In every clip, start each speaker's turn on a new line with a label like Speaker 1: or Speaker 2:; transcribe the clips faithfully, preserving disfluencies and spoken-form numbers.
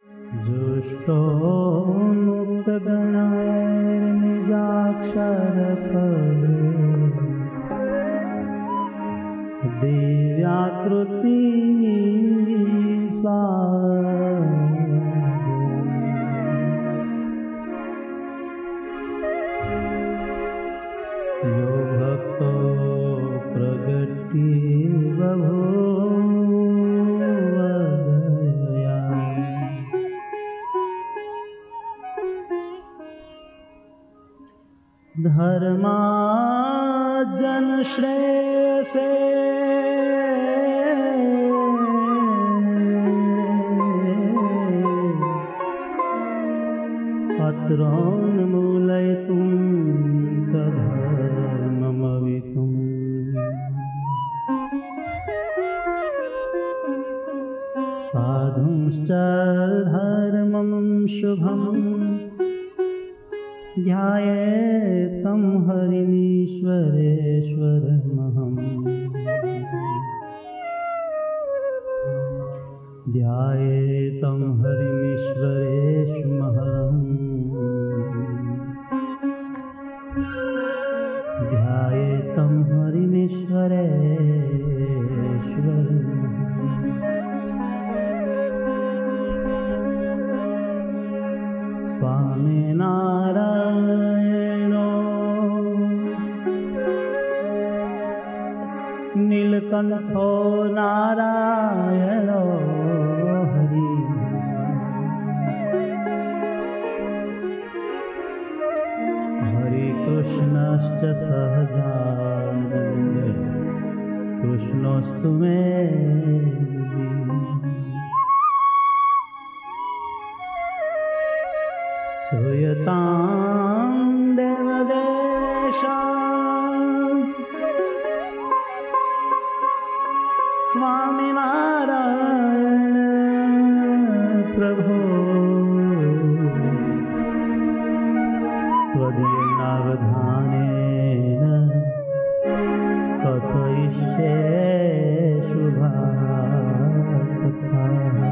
Speaker 1: जुष्टो मुक्त गणैर्निजाक्षर दिव्याकृति सा यो भक्तो प्रगति बभूवदया धर्माजन श्रेयसे अत्रोन्मूलयितुं तद्धर्ममवितुम् साधुंश्च धर्मं शुभम् ध्यायेतं हरिमीश्वरेश्वरमहम् ध्यायेतं हरिमीश्वरेश्वरमहम् ध्यायेतं हरिमीश्वरेश्वरमहम् स्वामी नारायणो नीलकंठो नारायणो हरि हरि कृष्णश्च सहजानन्द कृष्णोऽस्तु मे श्रूयतां देवदेशा स्वामिनारायण प्रभो त्वदीयेनावधानेन कथयिष्ये शुभा कथा।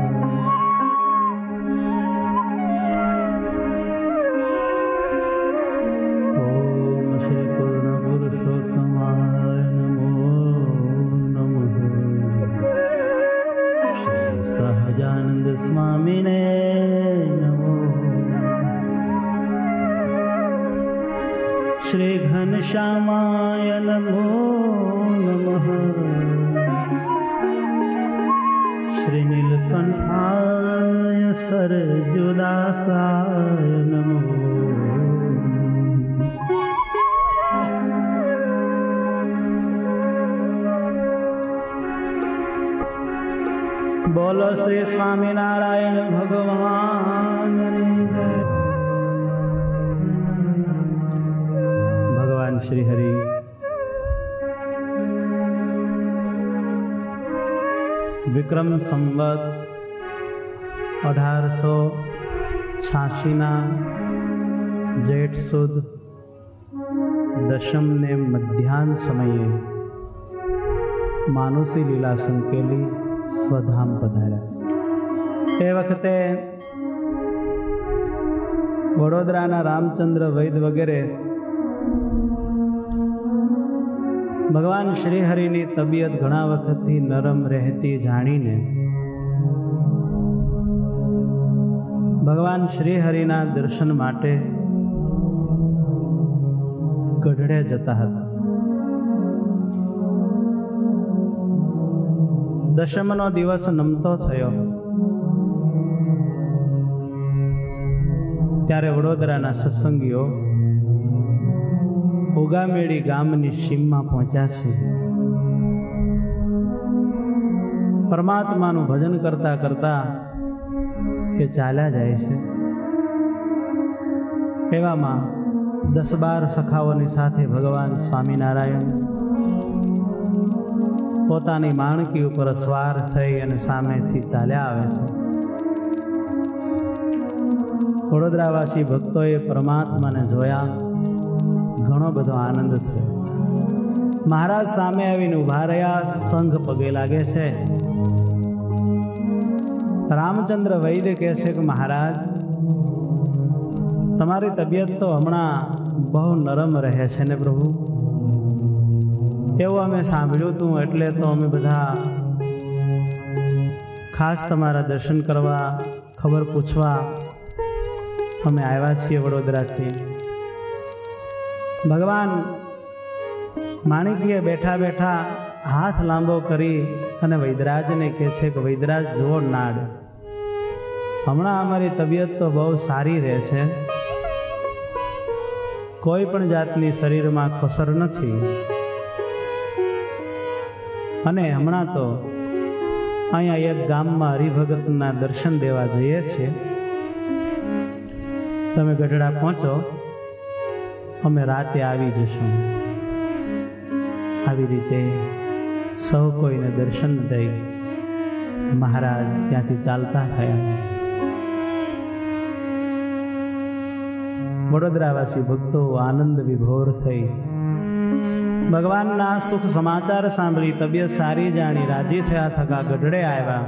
Speaker 1: स्वामिने नमो। श्री घनश्यामाय नमो नमः। श्री नीलकंठाय सरजुदासाय नमो। बोलो श्री स्वामीनारायण भगवान। भगवान श्री हरि विक्रम संवत अठार सौ छासी ना जेठ सुद दशम ने मध्याह्न समये मानुषी लीला संकेली स्वधाम पधार्या। ए वखते वडोदराना रामचंद्र वैद्य वगैरे भगवान श्रीहरिनी तबियत घणा वखतथी नरम रहती जाणीने भगवान श्रीहरिना दर्शन माटे गढ़डे जता हता। दशमनो दिवस नमतो थयो त्यारे वडोदराना सत्संगीओ उगामेड़ी गामनी सीममां पहोंच्या छे। परमात्मानुं भजन करता करता के चाल्या जाय छे। एवामां दस बार सखाओनी साथे भगवान स्वामीनारायण पोतानी माणकी उपर स्वार थई अने सामेथी चाल्या आवे छे। वडोदरावासी भक्तोए परमात्माने जोया, घणो बधो आनंद थयो। महाराज सामे आवीने उभा रह्या, संघ पगे लागे छे રામચંદ્ર વૈદ્ય કહે છે કે મહારાજ, તમારી તબિયત તો હમણાં બહુ નરમ રહે છે ને પ્રભુ. એવું અમે સાંભળ્યું હતું, એટલે તો અમે બધા ખાસ તમારા દર્શન કરવા, ખબર પૂછવા અમે આવ્યા છીએ વડોદરાથી. ભગવાન માણિકીએ બેઠા બેઠા હાથ લાંબો કરી અને વૈદરાજને કહે છે કે વૈદરાજ જુઓ નાડ, હમણાં અમારી તબિયત તો બહુ સારી રહે છે, કોઈ પણ જાતની શરીરમાં ખસર નથી, અને હમણાં તો અહીંયા એક ગામમાં હરિભગતના દર્શન દેવા જઈએ છીએ. તમે ગઢડા પહોંચો, અમે રાતે આવી જશું. આવી રીતે સૌ કોઈને દર્શન દઈ મહારાજ ત્યાંથી ચાલતા થયા. વડોદરાવાસી ભક્તો આનંદ વિભોર થઈ ભગવાનના સુખ સમાચાર સાંભળી તબિયત સારી જાણી રાજી થયા થકા ગઢડે આવ્યા.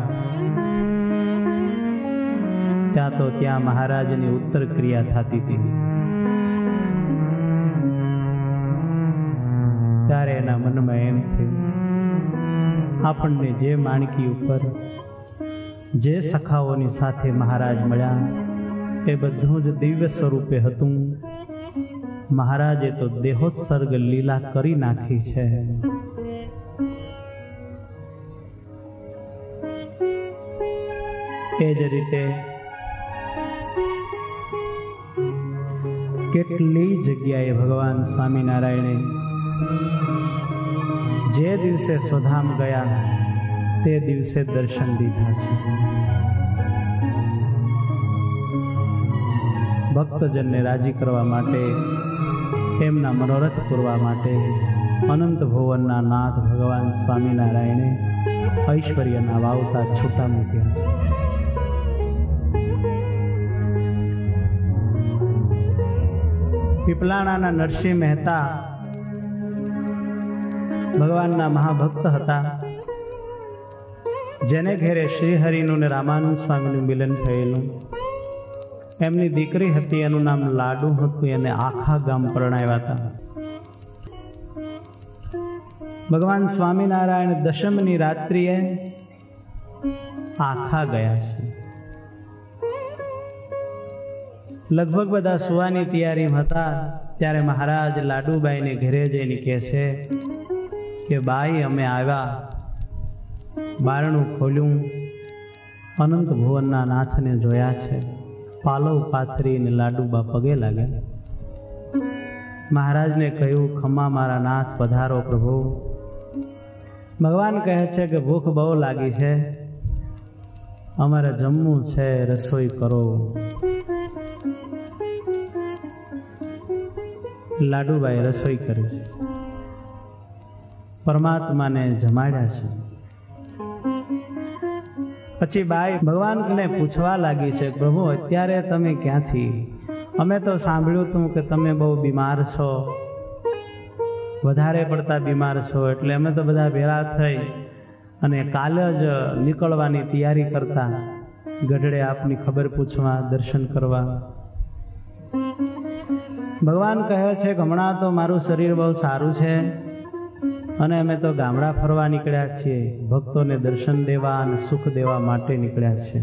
Speaker 1: ત્યાં તો ત્યાં મહારાજની ઉત્તર ક્રિયા થતી હતી. ત્યારે એના મનમાં એમ થયું, આપણને જે માણકી ઉપર જે સખાઓની સાથે મહારાજ મળ્યા એ બધું જ દિવ્ય સ્વરૂપે હતું. મહારાજે તો દેહોત્સર્ગ લીલા કરી નાખી છે. એ જ રીતે કેટલી જગ્યાએ ભગવાન સ્વામિનારાયણે જે દિવસે સ્વધામ ગયા તે દિવસે દર્શન દીધા છે. ભક્તજનને રાજી કરવા માટે, એમના મનોરથ પૂરવા માટે અનંત ભુવનના નાથ ભગવાન સ્વામિનારાયણે ઐશ્વર્યના વાવતા છૂટા મૂક્યા છે. પીપલાણાના નરસિંહ મહેતા ભગવાનના મહાભક્ત હતા, જેને ઘેરે શ્રીહરિનું ને રામાનંદ સ્વામીનું મિલન થયેલું. એમની દીકરી હતી, એનું નામ લાડુ હતું. એને આખા ગામ પરણાવ્યા હતા. ભગવાન સ્વામિનારાયણ દશમની રાત્રિએ આખા ગયા છે. લગભગ બધા સુવાની તૈયારીમાં હતા ત્યારે મહારાજ લાડુબાઈને ઘરે જઈને કહે છે કે બાઈ, અમે આવ્યા. બારણું ખોલ્યું, અનંત ભુવનના નાથને જોયા છે. પાલવ પાથરીને લાડુબા પગે લાગ્યા. મહારાજને કહ્યું, ખમા મારા નાથ, પધારો પ્રભુ. ભગવાન કહે છે કે ભૂખ બહુ લાગી છે, અમારે જમવું છે, રસોઈ કરો. લાડુબાઈ રસોઈ કરી છે, પરમાત્માને જમાડ્યા છે. પછી બાઈ ભગવાનને પૂછવા લાગી છે, પ્રભુ અત્યારે તમે ક્યાંથી? અમે તો સાંભળ્યું હતું કે તમે બહુ બીમાર છો, વધારે પડતા બીમાર છો, એટલે અમે તો બધા ભેળા થઈ અને કાલે જ નીકળવાની તૈયારી કરતા ગઢડે આપની ખબર પૂછવા, દર્શન કરવા. ભગવાન કહે છે કે હમણાં તો મારું શરીર બહુ સારું છે અને અમે તો ગામડા ફરવા નીકળ્યા છીએ, ભક્તોને દર્શન દેવા અને સુખ દેવા માટે નીકળ્યા છીએ.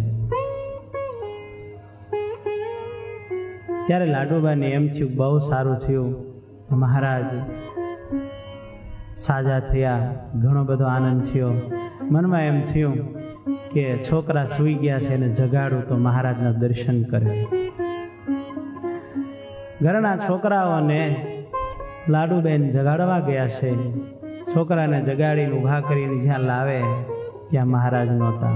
Speaker 1: ત્યારે લાડુબાને એમ થયું, બહુ સારું થયું, મહારાજ સાજા થયા, ઘણો બધો આનંદ થયો. મનમાં એમ થયું કે છોકરા સૂઈ ગયા છે એને જગાડું તો મહારાજના દર્શન કરે. ઘરના છોકરાઓને લાડુબેન જગાડવા ગયા છે. છોકરાને જગાડીને ઊભા કરીને જ્યાં લાવે ત્યાં મહારાજ નહોતા.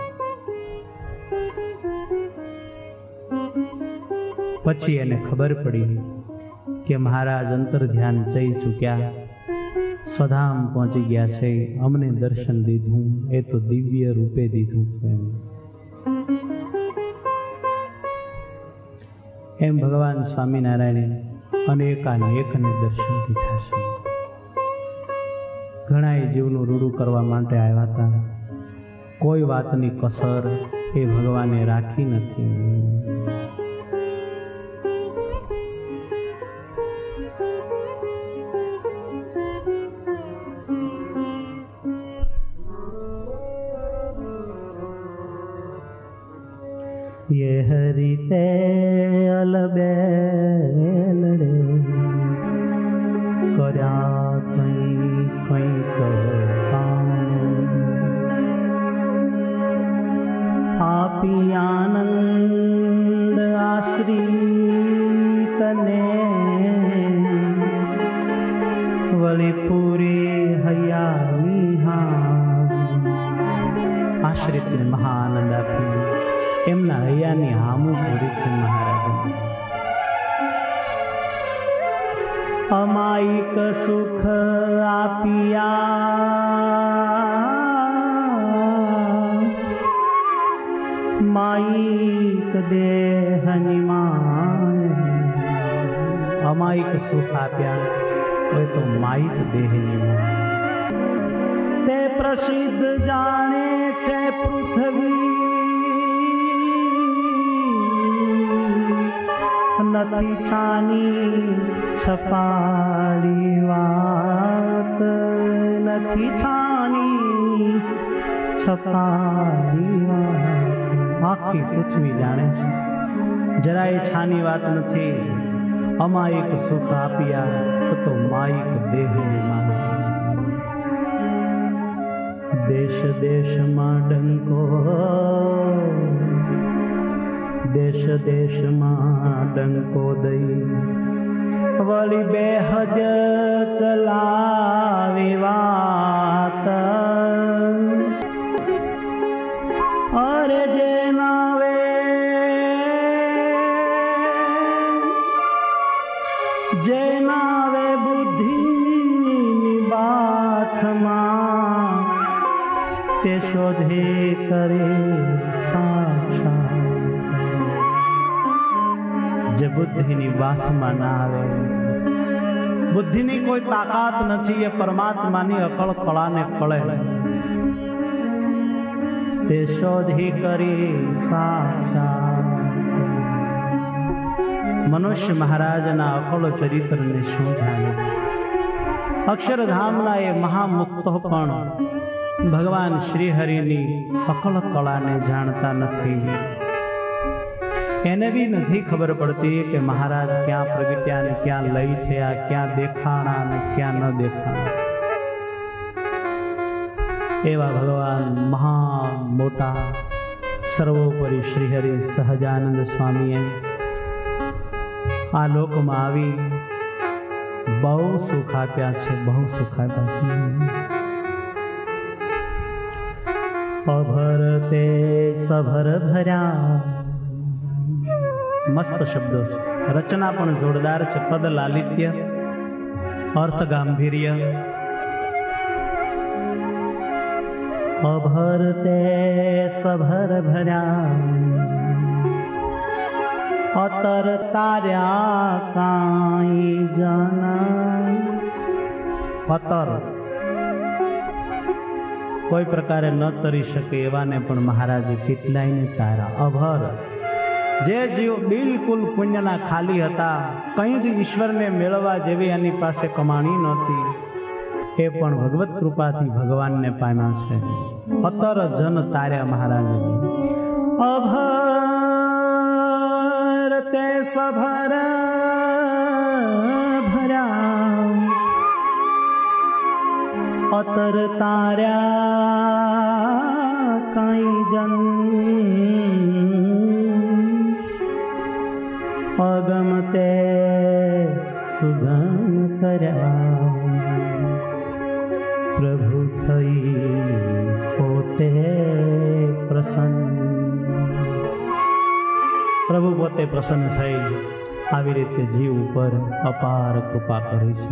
Speaker 1: પછી એને ખબર પડી કે મહારાજ અંતર ધ્યાન જઈ ચૂક્યા, સ્વધામ પહોંચી ગયા છે, અમને દર્શન દીધું, એ તો દિવ્ય રૂપે દીધું. એમ ભગવાન સ્વામિનારાયણે અનેકાનેકને દર્શન દીધા છે. ઘણા જીવનું રૂડું કરવા માટે આવ્યા હતા, કોઈ વાતની કસર એ ભગવાને રાખી નથી. ये हरिते अलबेलड़े कर्या कई कई आपी आनंद आश्रित ने वली पूरी हयानी हाँ आश्रित ने महानंद आपी एमना हयानी हामू पूरी थी महाराज. अमायिक सुख आपिया मायिक देह निमान. अमायिक सुख आप्या कोई तो मायिक देह निमान. ते प्रसिद्ध जाने छे पृथ्वी नथी छानी छपाड़ी वात. नथी छानी छपाड़ी वात आखी पृथ्वी जाने जराए छानी वात नथी. अमायिक सुख आपिया तो मायिक देह निमान. देश देश में डंको देश देश में डंको दई वली बेहद चलावी वात. अरे जेना वे जेना वे बुद्धि बात मां ते शोधे करे साक्षात. जे बुद्धि बात में ना आवे बुद्धि की कोई ताकत नहीं. ये परमात्मा की अकल कला ने कळे ते शोधी करी साक्षात. मनुष्य महाराज ना अकल चरित्र ने शू जाने. अक्षरधाम ना ये महामुक्तोपण भगवान श्रीहरिनी अकल कला ने जानता नहीं. એને બી નથી ખબર પડતી કે મહારાજ ક્યાં પ્રગટ્યા ને ક્યાં લઈ થયા, ક્યાં દેખાણા ને ક્યાં ન દેખાણા. એવા ભગવાન મહા મોટા સર્વોપરી શ્રીહરિ સહજાનંદ સ્વામીએ આ લોકમાં આવી બહુ સુખ આપ્યા છે, બહુ સુખ આપ્યા છે. અભર તે સભર ભર્યા मस्त शब्द. रचना पण जोरदार है. पद लालित्य अर्थ गांभीर्य. अभर ते सभर भर्या अतर तार्या काई जाना. अतर कोई प्रकारे न तरी शके एवा ने पण महाराजे केटलाय ने तारा. अभर जे जीव बिल्कुल पुण्यना खाली हता, कई ज ईश्वर ने मेळवा जेवी एनी पासे कमाणी नहोती, ए पण भगवत कृपा थी भगवान ने पाम्या छे. अतर जन तार्या महाराज. अभर ते सभर भर्या अतर तार्या काई जन. अगम ते सुगम कर्या प्रभु थई पोते प्रसन्न. प्रभु पोते प्रसन्न थई આવી રીતે જીવ ઉપર અપાર કૃપા કરી છે.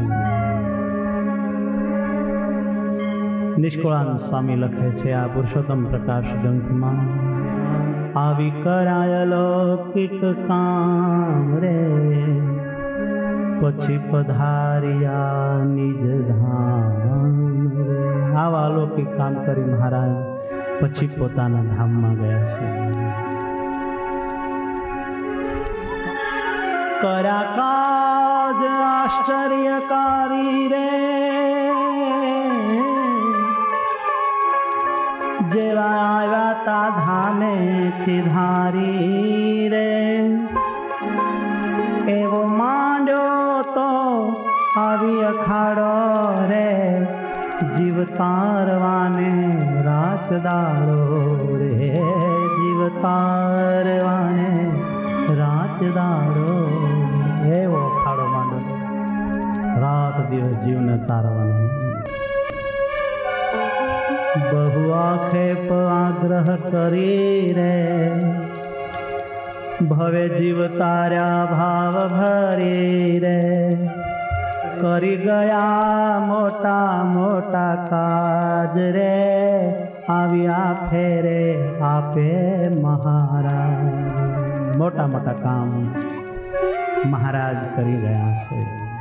Speaker 1: નિષ્કુળાનંદ સ્વામી લખે છે આ પુરુષોત્તમ પ્રકાશ ગ્રંથમાં. આવી કરાય લૌકિક કામ રે પછી પધાર્યા નિજ ધામ. આવા અલૌકિક કામ કરી મહારાજ પછી પોતાના ધામમાં ગયા છે. કર્યા કાજ આશ્ચર્યકારી રે, જેવા આવ્યા તા ધામેથી ધારી રે, એવો માંડ્યો તો આવી અખાડો રે, જીવ તારવાને રાત દાડો રે, જીવ તારવાને રાત દાડો, એવો અખાડો માંડો, રાત દિવસ જીવને તારવાનો. बहु आक्षेप आग्रह करी रे, भवे जीव तार्या भाव भरी रे, करी गया मोटा मोटा काज रे, आविया फेरे आपे महाराज. मोटा मोटा काम महाराज करी गया है.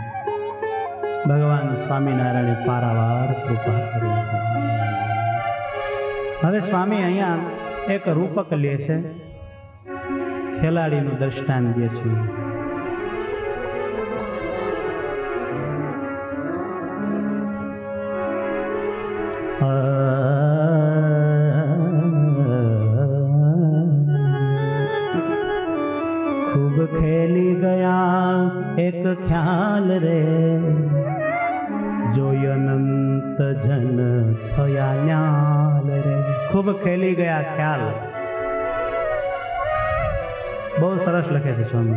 Speaker 1: भगवान स्वामीनारायण पारावार कृपा करी. હવે સ્વામી અહીંયા એક રૂપક લે છે, ખેલાડીનું દ્રષ્ટાંત દે છે. ખૂબ ખેલી ગયા એક ખ્યાલ રે, જોઈ અનંત જન થયા ન્યાલ રે. खूब खेली गया ख्याल. बहुत सरस लखे छे स्वामी.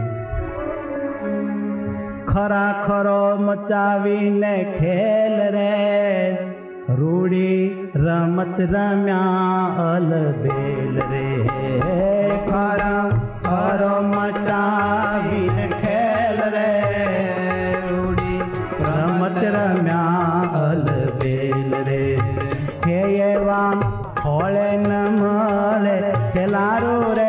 Speaker 1: खरा खरो मचावी ने खेल रे, रूड़ी रमत रम्या अलबेल रे, खरा खरो मचावी ने खेल रे, रूड़ी रमत रम्या अलबेल रे, हे एवा खोले न मले खेलारू रे,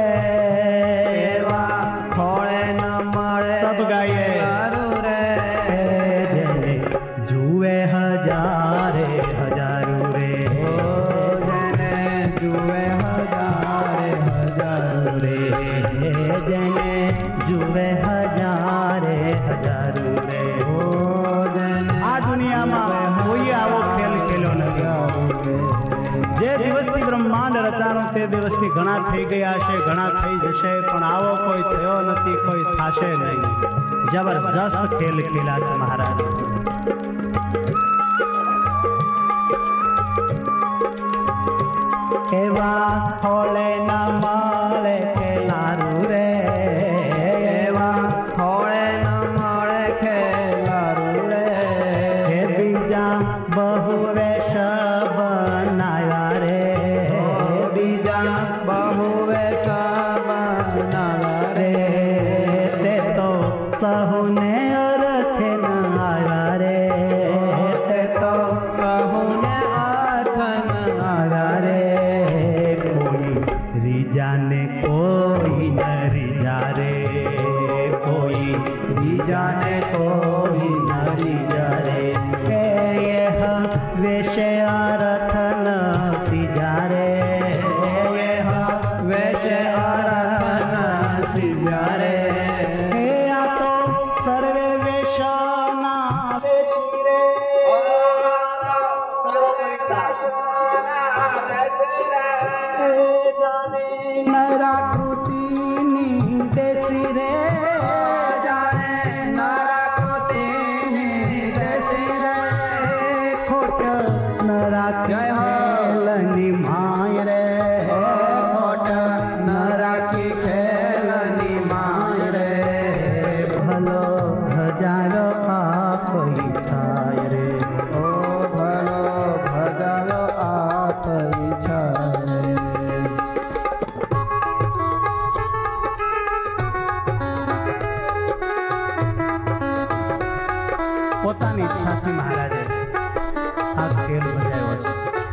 Speaker 1: खोले न मले सब गाये रे, जेने जुए हजारे हजारू रे, जेने जुए हजारे हजारू रे, जेने जुए हजारे हजारू रे. आ दुनिया में कोई आवो खेल खेलो नहीं. जे दिवसથી બ્રહ્માંડ રચાણું તે દિવસથી ઘણા થઈ ગયા છે, ઘણા થઈ જશે, પણ આવો કોઈ થયો નથી, કોઈ થાશે નહીં. જબરજસ્ત ખેલ ખેલા છે મહારાજ. એવા ખોળે ના મળે ખેલારું રે, એવા ખોળે ના મળે ખેલારું રે, હે બીજા બહુ વેશ બનાવ્યા રે, બીજા બહુ વેશ બનાવ્યા રે, તે તો સહુને અર્થે ન આવ્યા રે, તે તો સહુને અર્થ ન આવ્યા રે, કોઈ રીજા ને કોઈ ન રીજા રે, કોઈ રીજા ને કોઈ ન રીજા રે, વેશે અર્થ ન સીજા રે, વેશે અર્થ ન સીજા રે, હે આ તો સર્વે વેશના વેશી રે, નરાકૃતિની દેશી રે, જાણે નરાકૃતિની દેશી રે, ખોટ નરાખી માય રે, ખોટ નરાખી ખેલની માય રે, ભલો ભજાયો આપ ઈચ્છાય રે, ઓ ભલો ભજાયો આપ ઈચ્છાય રે. પોતાની ઈચ્છાથી મહારાજે આ ખેલ બજાવ્યો છે.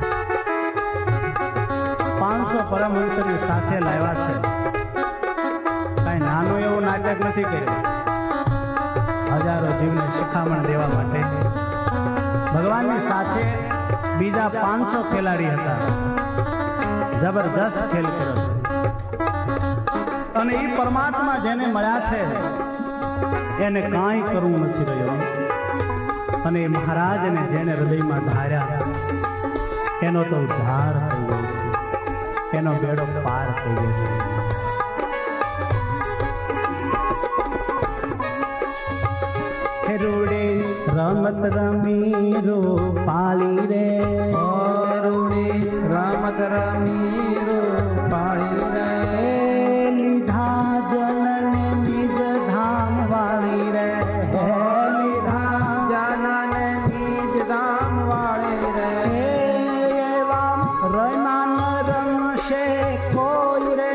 Speaker 1: પાંચસો પરમહંસને સાથે લાવ્યા છે. કઈ નાનું એવું નાટક નથી કર્યું. હજારો જીવને શિખામણ દેવા માટે ભગવાનની સાથે બીજા પાંચસો ખેલાડી હતા. જબરજસ્ત ખેલ કર્યો અને એ પરમાત્મા જેને મળ્યા છે એને કાંઈ કરવું નથી રહ્યું અને એ મહારાજને જેને હૃદયમાં ધાર્યા એનો તો ઉદ્ધાર થઈ ગયો છે, એનો બેડો પાર થઈ ગયો છે। રૂડે રમત રમી રૂપાળી રે,
Speaker 2: રૂડે રમત રમી રૂપાળી રે,
Speaker 1: લીધા જનને નિજ ધામ વાળી રે,
Speaker 2: લીધા જનને નિજ ધામ વાળી રે,
Speaker 1: એવા રમાન રમશે કોઈ રે,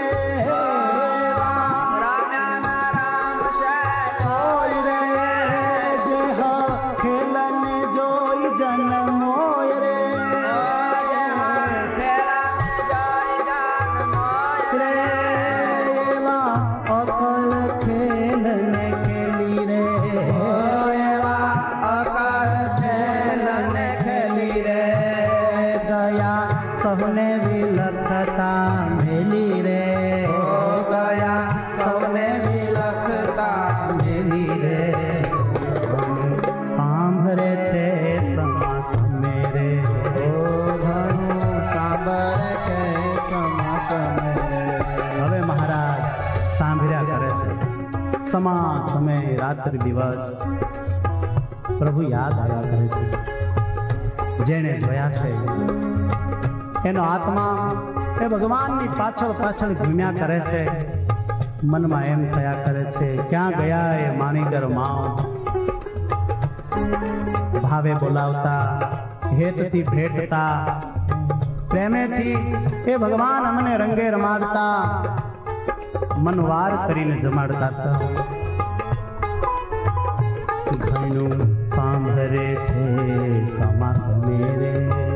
Speaker 1: સૌને વિલખતા મેલી રે,
Speaker 2: ગયા સૌને વિલખતા મેલી રે,
Speaker 1: સાંભળે છે સમા સમે રે,
Speaker 2: ઘણું સાંભળે છે સમા સમે રે।
Speaker 1: હવે મહારાજ સાંભળ્યા કરે છે સમા સમય રાત્રિ દિવસ પ્રભુ યાદ આવ્યા કરે છે। જેને જોયા છે એનો આત્મા એ ભગવાનની પાછળ પાછળ ઘૂમ્યા કરે છે, મનમાં એમ થયા કરે છે ક્યાં ગયા એ માણીગર માવ, ભાવે બોલાવતા હેતથી ભેટતા પ્રેમેથી એ ભગવાન અમને રંગે રમાડતા, મનવાર કરીને જમાડતા હતા। ઘણું સાંભળે છે સમા સમે રે,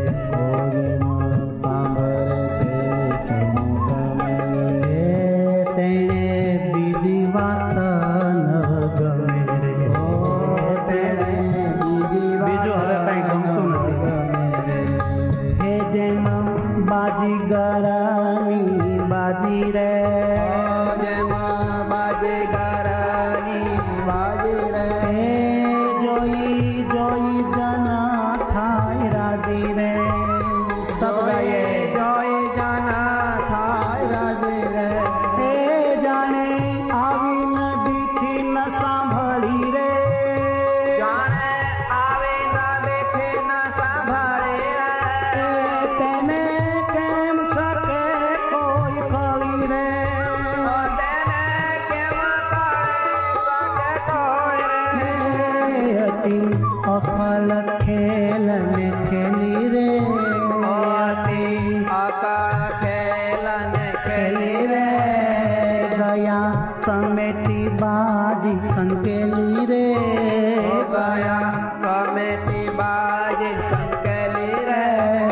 Speaker 2: સાંભળે છે સમા સમે રે,
Speaker 1: તેને બીજી વાત ન ગમે રે,
Speaker 2: તેને બીજી
Speaker 1: બીજું હવે કઈ ગમતું નથી। હે જેમ બાજીગરની બાજી રે,
Speaker 2: જેમાં બાજીગરની બાજી રે,
Speaker 1: જોઈ જોઈ જન થાય રાજી રે, સબ ગાયે
Speaker 2: જોઈ જાના થાય રાજી રે,
Speaker 1: એ જાણે આવી ન દીઠી ન સાંભળી રે,
Speaker 2: જાણે આવે ના દેખે ના સાંભળે રે,
Speaker 1: તેને કેમ શકે કોઈ કળી રે,
Speaker 2: તેને કેમ કરે શકે કોઈ રે,
Speaker 1: અતિ અફલ ખેલ ને ખેલી રે,
Speaker 2: અતિ અકાળ ખેલ ને ખેલી
Speaker 1: ખેલી રે, ગયા સમેટી બાજી સંકેલી રે,
Speaker 2: ગયા સમેટી બાજી સંકેલી રે,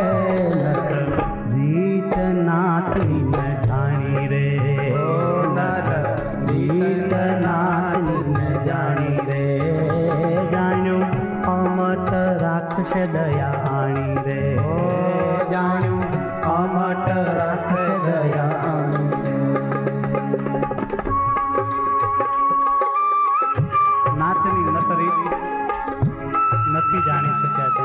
Speaker 1: રીત નાથી ન જાણી રે, રીત નાથી ન જાણી રે, જાણ્યું અમટ રાખશે દયા આણી રે, જાણ્યું અમટ રાખશે દયા આણી રે। નાથની નતરી નથી જાણી શક્યા છે।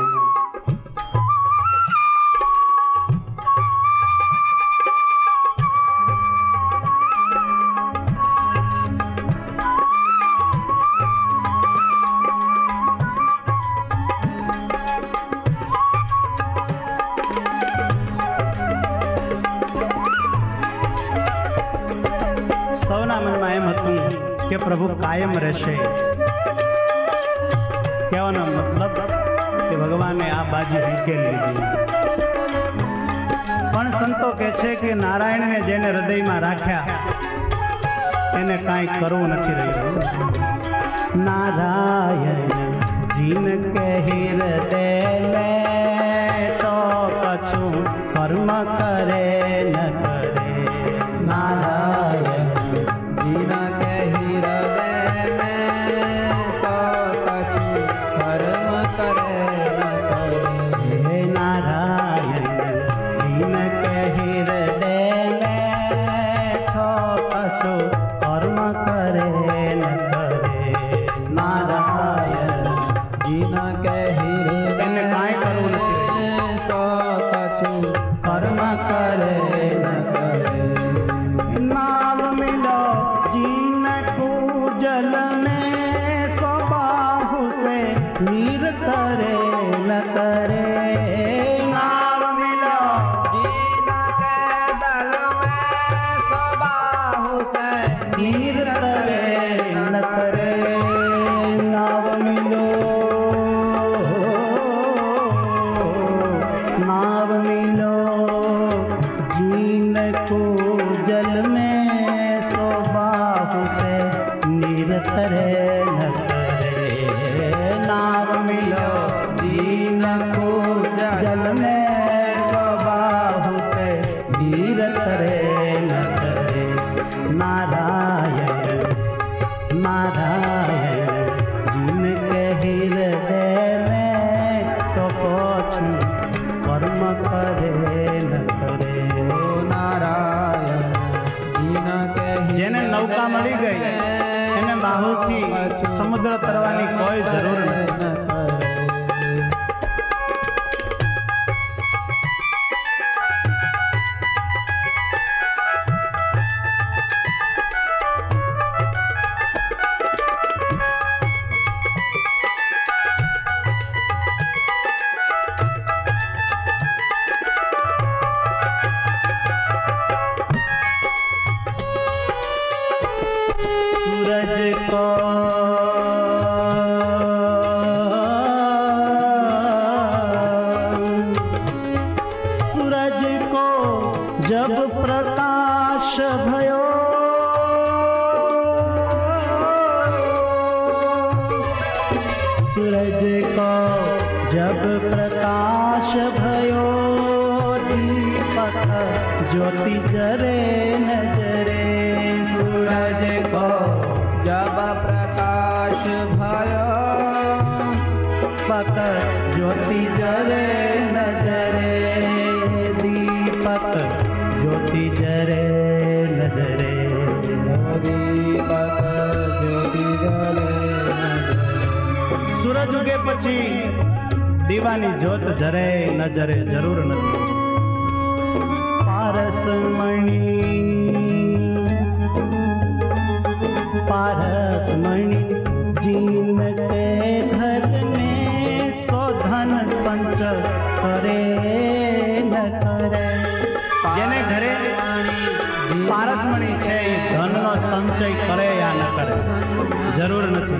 Speaker 1: સૌના મનમાં એમ હતું કે પ્રભુ કાયમ રહેશે, કહેવાનો મતલબ કે ભગવાને આ બાજી ઉકેલી લીધી। પણ સંતો કહે છે કે નારાયણને જેને હૃદયમાં રાખ્યા એને કાંઈ કરવું નથી રહ્યું। નારાયણ જીન કે હૃદય મેં તો કછું કર્મ કરે ન કરે, નારાયણ
Speaker 2: જીન કે હૃદય મેં તો કછું કર્મ કરે ન કરે,
Speaker 1: હે નારાયણ જીન કે હૃદય न करे नाव मिलो
Speaker 2: जीन के दल में सबाहु से
Speaker 1: नीर तरे न करे नाव मिलो नाव मिलो जीन को जल में सो बाहु से नीर तरे न करे नाव मिलो जीन को जल में सो बाहु से नीर तरे न करे नारायण नारायण जिनके हृदय में सो पोछू कर्म करे न करे
Speaker 2: नारायण जीन के
Speaker 1: જેને નૌકા મળી ગઈ એને બાહુથી સમુદ્ર તરવાની કોઈ જરૂર નથી. सूरज को सूरज को जब प्रकाश भयो सूरज को जब प्रकाश भयो दीपक ज्योति जरे न जरे सूरज को
Speaker 2: जब प्रकाश भयो
Speaker 1: पक ज्योति जरे न जरे दीपक ज्योति जरे न जरे
Speaker 2: दीपक ज्योति जले
Speaker 1: सूरज उगे પછી દીવાની જ્યોત જરે ન જરે જરૂર નથી. પારસમણી पारसमणि जीन के घर में सो धन संचय करे न करे जेने घरे पारसमणि छे ए धननो संचय करे या न करे जरूर નથી.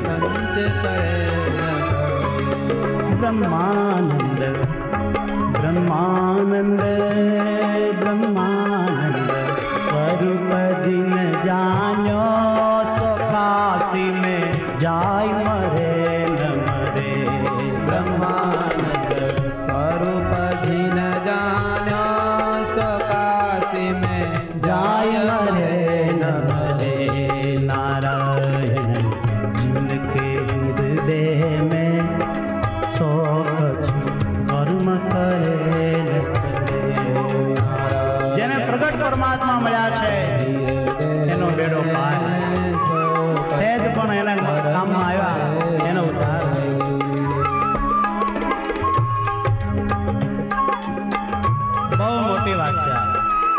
Speaker 1: ब्रह्मानंद ब्रह्मानंद ब्रह्मानंद स्वरूप जिन जानो काशी में जाय मरे न मरे
Speaker 2: ब्रह्मानंद स्वरूप जिन जानो सो काशी में
Speaker 1: जाय मरे न मरे नारायण जिनके हृदय में सो कछु कर्म करे न करे जेने प्रगट परमात्मा મળ્યા છે એનો બેડો પાર સહેજ પણ એના કામમાં આવ્યા એનો ઉદ્ધાર બહુ મોટી વાત છે આ.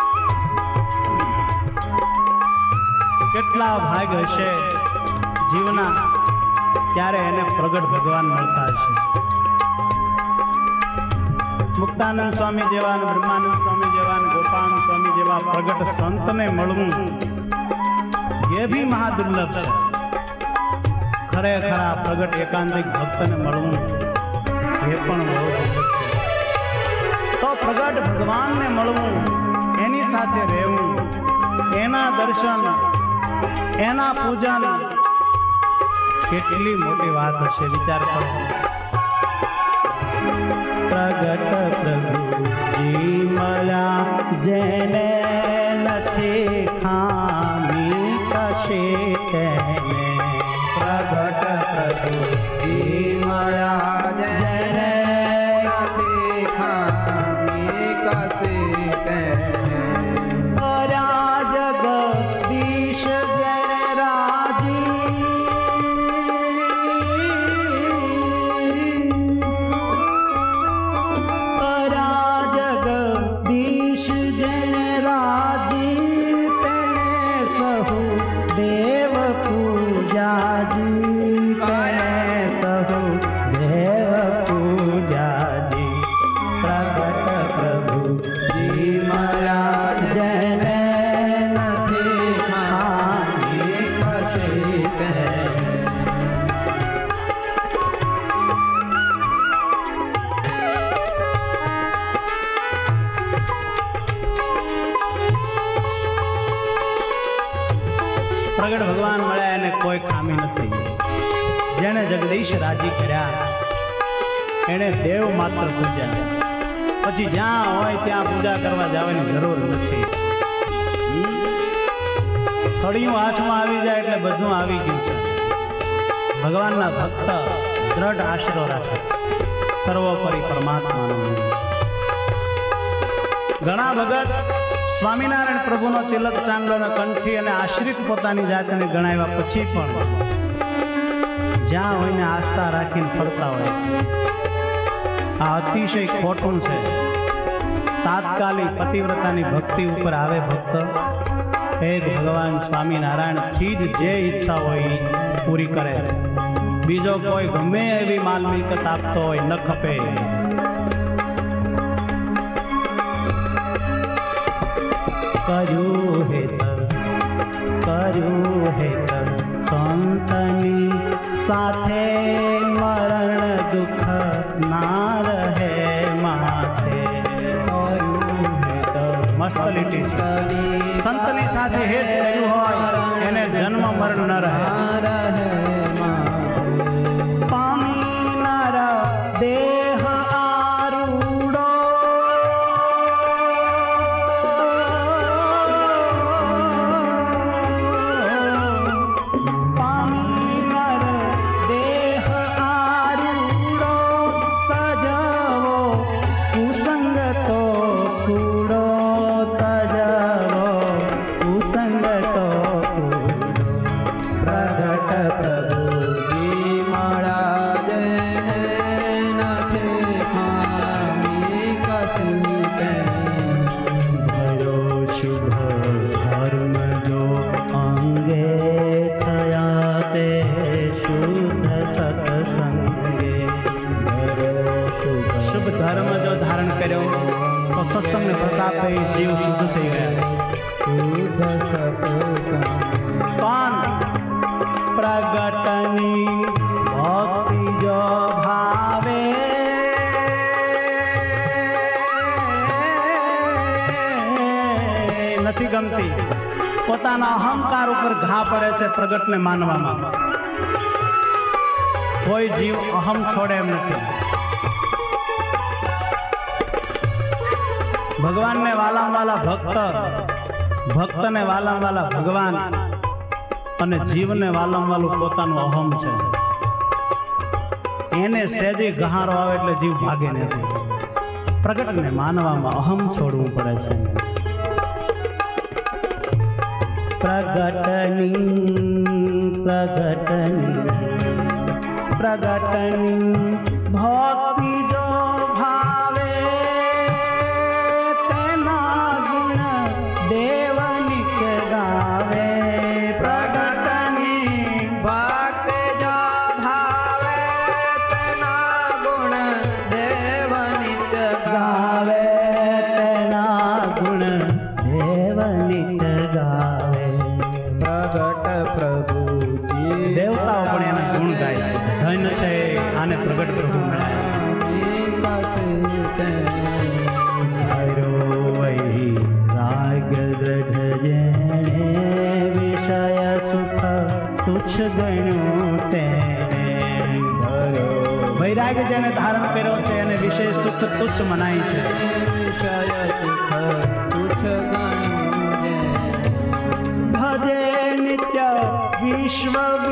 Speaker 1: કેટલા ભાગ હશે જીવના ત્યારે એને પ્રગટ ભગવાન મળતા હશે. મુક્તાનંદ સ્વામી જેવા બ્રહ્માનંદ સ્વામી જેવા ગોપાલ સ્વામી જેવા પ્રગટ સંતને મળવું ये भी महादुर्लभ है. खरे खरा प्रगट एकांतिक भक्त ने મળવું ये पण બહુ દુર્લભ છે. તો પ્રગટ ભગવાન ને મળવું એની સાથે રહેવું એના દર્શન એના પૂજન કેટલી મોટી વાત હશે વિચાર કરો. પ્રગટ પ્રભુ જી મળ્યા જેને નથી ખામી कशे कहने
Speaker 2: प्रगट प्रभु जी मया जने देखा कसे कहने
Speaker 1: करा जगदीश जन राजी करा जगदीश जन राजी देव पूजा जी પ્રગટ ભગવાન મળ્યા એને કોઈ ખામી નથી. જેને જગદીશ રાજી કર્યા એને દેવ માત્ર પૂજ્યા. પછી જ્યાં હોય ત્યાં પૂજા કરવા જવાની જરૂર નથી. થોડીયું હાથમાં આવી જાય એટલે બધું આવી ગયું છે. ભગવાનના ભક્ત દ્રઢ આશરો રાખે સર્વોપરી પરમાત્માનો. ઘણા ભગત સ્વામિનારાયણ પ્રભુનો તિલક ચાંદલો કંઠી અને આશ્રિત પોતાની જાતને ગણાવ્યા પછી પણ જ્યાં હોય ને આસ્થા રાખીને ફરતા હોય. આ અતિશય ખોટું છે. તાત્કાલિક પતિવ્રતાની ભક્તિ ઉપર આવે ભક્ત એક ભગવાન સ્વામિનારાયણ થી જ જે ઈચ્છા હોય પૂરી કરે. બીજો કોઈ ગમે એવી માલ મિલકત આપતો હોય ન ખપે. કર્યું હેત કર્યું હેત સંતની સાથે મરણ દુઃખ ના રહે માથે. મસ્ત લીટી. સંતની સાથે હેત કર્યું હોય એને જન્મ મરણ ન રહે. પામીનાર દેહ આરૂડો પામીનાર દેહ આરૂડો તજવો કુસંગ તો કૂડો તજવો કુસંગ તો કૂડો. પ્રગટ પ્રભુજી મળા દે નથી ખામી કસી તે. ભયો શુભ ધર્મ જો અંગે થયા તે શુદ્ધ સત્સંગે. શુભ ધર્મ જો ધારણ કર્યો તો સત્સંગને પ્રતાપે જીવ શુદ્ધ થઈ ગયા. શુદ્ધ સત્સંગ પણ પ્રગટની ભક્તિ જો ભાવે નથી ગમતી. પોતાના અહંકાર ઉપર ઘા પડે છે પ્રગટને માનવામાં. કોઈ જીવ અહમ છોડે એમ નથી. ભગવાનને વાલા વાલા ભક્ત, ભક્તને વાલા વાલા ભગવાન અને જીવને વાલમ વાલું પોતાનું અહમ છે. એને સહેજે ગહારો આવે એટલે જીવ ભાગે નથી. પ્રગટને માનવામાં અહમ છોડવું પડે છે. પ્રગટની પ્રગટની પ્રગટની ભક્તિ જો ભાવે તેના ગુણ દેવનિક ગાવે. દેવતાઓ પણ એના ગુણ ગાય છે. ધન છે આને પ્રગટ પ્રભુ મળ્યા. રાગ દ્રઢ જેણે વિષય સુખ તુચ્છ ગણ્યું તેને. વૈરાગ જેને ધારણ કર્યો છે એને વિષય સુખ તુચ્છ મનાય છે. વિષય સુખ તુચ્છ ભજે નિત્ય વિશ્વ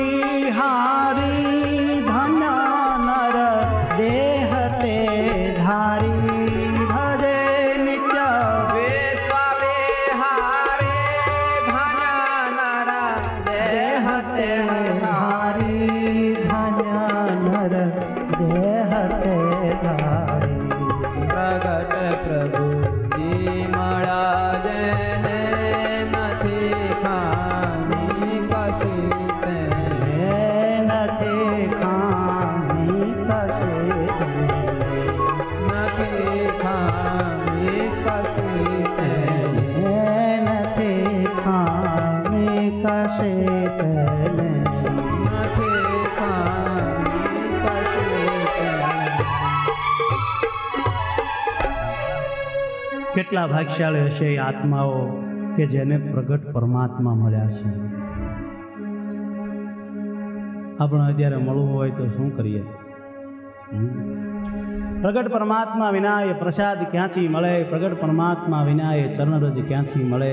Speaker 1: વિહારી ધન્યા નર દેહ તે ધારી. ભજે નિત્ય વિશ્વ વિહારી ધન્યા નર દેહ તે ધારી. ધન્યા નર દેહ તે ધારી. પ્રગટ પ્રભુજી મળા જેને નથી ખામી કસી તે. નથી ખામી કસી તે. નથી ખામી કસી તે. નથી ખામી કસી તે. નથી ખામી કસી તે. કેટલા ભાગ્યશાળી હશે એ આત્માઓ કે જેને પ્રગટ પરમાત્મા મળ્યા છે. આપણે અત્યારે મળવું હોય તો શું કરીએ? પ્રગટ પરમાત્મા વિના એ પ્રસાદ ક્યાંથી મળે? પ્રગટ પરમાત્મા વિના એ ચરણરજ ક્યાંથી મળે?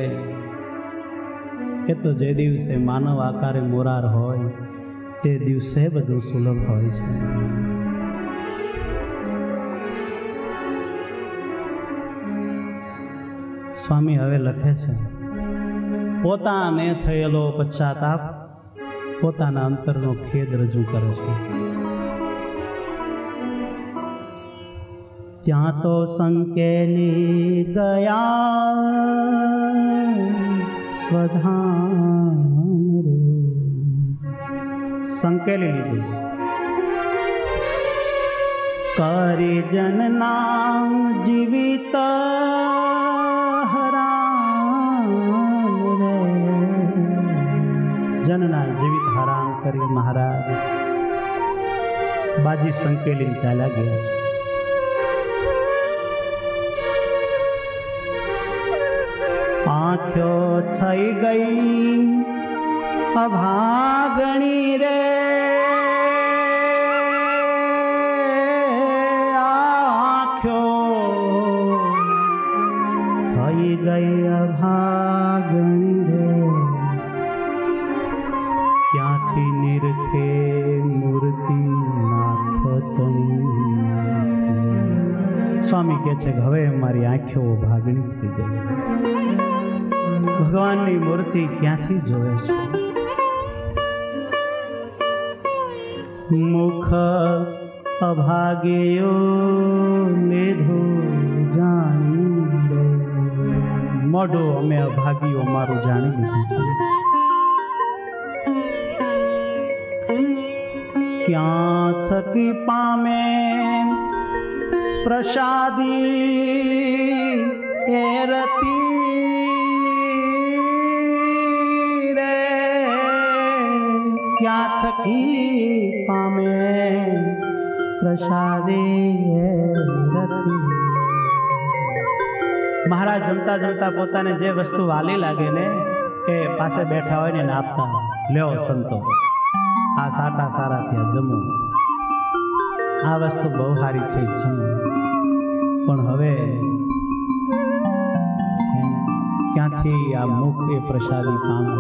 Speaker 1: એ તો જે દિવસે માનવ આકારે મોરાર હોય તે દિવસે બધું સુલભ હોય છે. સ્વામી હવે લખે છે, પોતાને થયેલો પશ્ચાતાપ પોતાના અંતરનો ખેદ રજૂ કરે છે. ત્યાં તો સંકેલી ગયા સ્વધામ રે. સંકેલી લીધું કરી જનના જીવિત જનના જીવિત હરામ કરી મહારાજ બાજી સંકેલી ચાલ્યા ગયા છે. આંખો થઈ ગઈ અભાગણી રે. આંખો થઈ ગઈ અભાગણી રે. ક્યાંથી નિરખે મૂર્તિ નાથતણી. સ્વામી કહે છે કે હવે મારી આંખો ભાગણી થઈ ગઈ. ભગવાનની મૂર્તિ ક્યાંથી જોવે છે? મુખ અભાગ્યો લીધું જાણી રે. મોઢું અમે અભાગ્યો મારું જાણી લીધું છે. ક્યાં થકી પામે પ્રસાદી એ રતી રે. ક્યાં થકી પામે પ્રસાદી એ રતી. મહારાજ જમતા જમતા પોતાને જે વસ્તુ વાલી લાગે ને એ પાસે બેઠા હોય ને આપતા, લ્યો સંતો આ સાટા સારા ત્યાં જમો, આ વસ્તુ બહુ સારી છે જમો. પણ હવે ક્યાંથી આ મુખ એ પ્રસાદી પામે?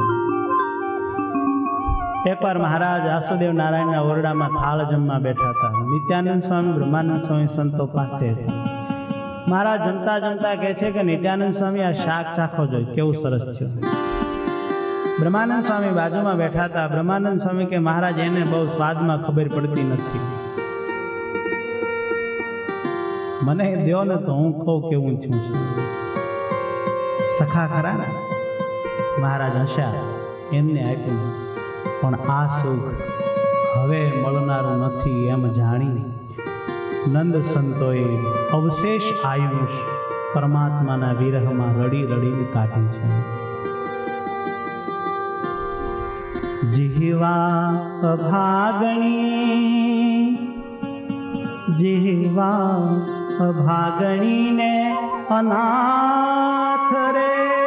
Speaker 1: એકવાર મહારાજ વાસુદેવ નારાયણના ઓરડામાં થાળ જમવા બેઠા હતા. નિત્યાનંદ સ્વામી બ્રહ્માનંદ સ્વામી સંતો પાસે હતા. મહારાજ જમતા જમતા કહે છે કે નિત્યાનંદ સ્વામી આ શાક ચાખો જોઈએ, કેવું સરસ થયું. બ્રહ્માનંદ સ્વામી બાજુમાં બેઠા હતા. બ્રહ્માનંદ સ્વામી કે મહારાજ એને બહુ સ્વાદમાં ખબર પડતી નથી, મને દો ને તો હું કહું કેવું છું. સખા ખરા ને? મહારાજ હસ્યા, એમને આપ્યું. પણ આ સુખ હવે મળનારું નથી એમ જાણી નંદ સંતોએ અવશેષ આયુષ પરમાત્માના વિરહમાં રડી રડીને કાઢી છે. જીવા અભાગણી જીવા અભાગણીને અનાથ રે.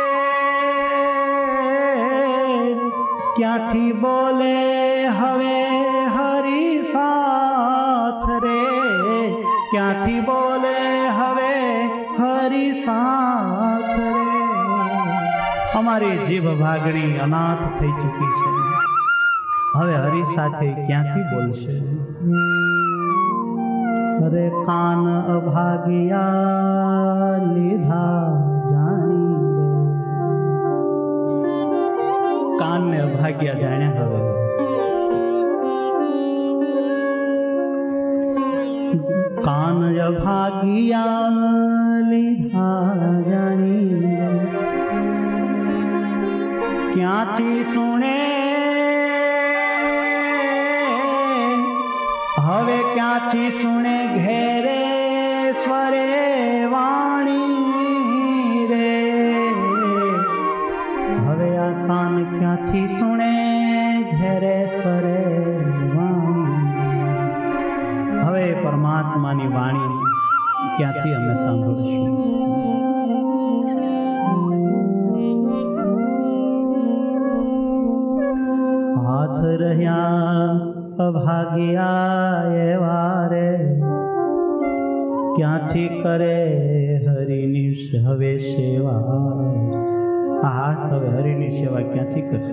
Speaker 1: ક્યાંથી બોલે હવે હરી સાથ રે. ક્યાંથી બોલે હવે હરી સાથ રે. અમારી જીભ ભાગણી અનાથ થઈ ચૂકી છે, હવે હરી સાથે ક્યાંથી બોલશે? અરે કાન અભાગ્યા લીધા જાણી. કાનને અભાગ્યા જાણ્યા. હવે કાન અભાગ્યા લીધા જાણી. ક્યાંથી સુણે હવે ક્યાંથી સુણે ઘેરે સ્વરે વાણી રે. હવે આ કાન ક્યાંથી સુણે ઘેરે સ્વરે વાણી. હવે પરમાત્માની વાણી ક્યાંથી અમે સાંભળશું? હાથ રહ્યા અભાગ્યા એવા રે ક્યાંથી કરે હરિની હવે સેવા. આ હાથ હવે હરિની સેવા ક્યાંથી કરે?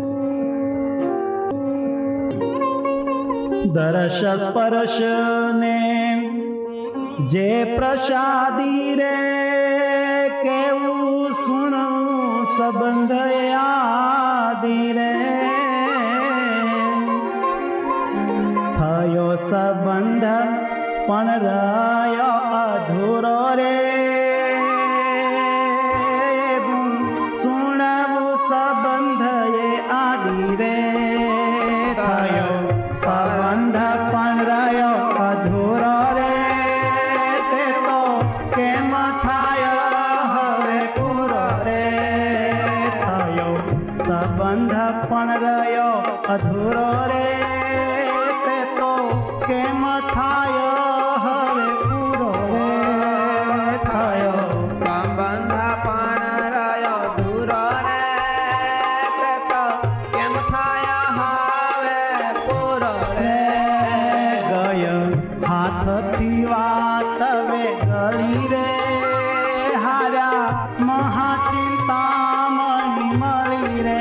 Speaker 1: દર્શ સ્પર્શ ને જે પ્રસાદી રે કેવું સુણું સંબંધ આદિ રે થયો સંબંધ પણ રહ્યો અધૂરો રે સુણવું સંબંધ એ આદિ રે થયો સંબંધ પણ રહ્યો અધૂરો રે તે તો કેમ થાય હવે પૂરો રે થયો સંબંધ પણ રહ્યો અધૂરો રે તે તો કેમ થાય હવે પૂરો રે થયો
Speaker 2: સંબંધ પણ રહ્યો અધૂરો રે તે તો કેમ થાય હવે પૂરો રે
Speaker 1: ગયો હાથથી વાત વે ગળી રે હાર્યા મહાચિંતામણી મળી રે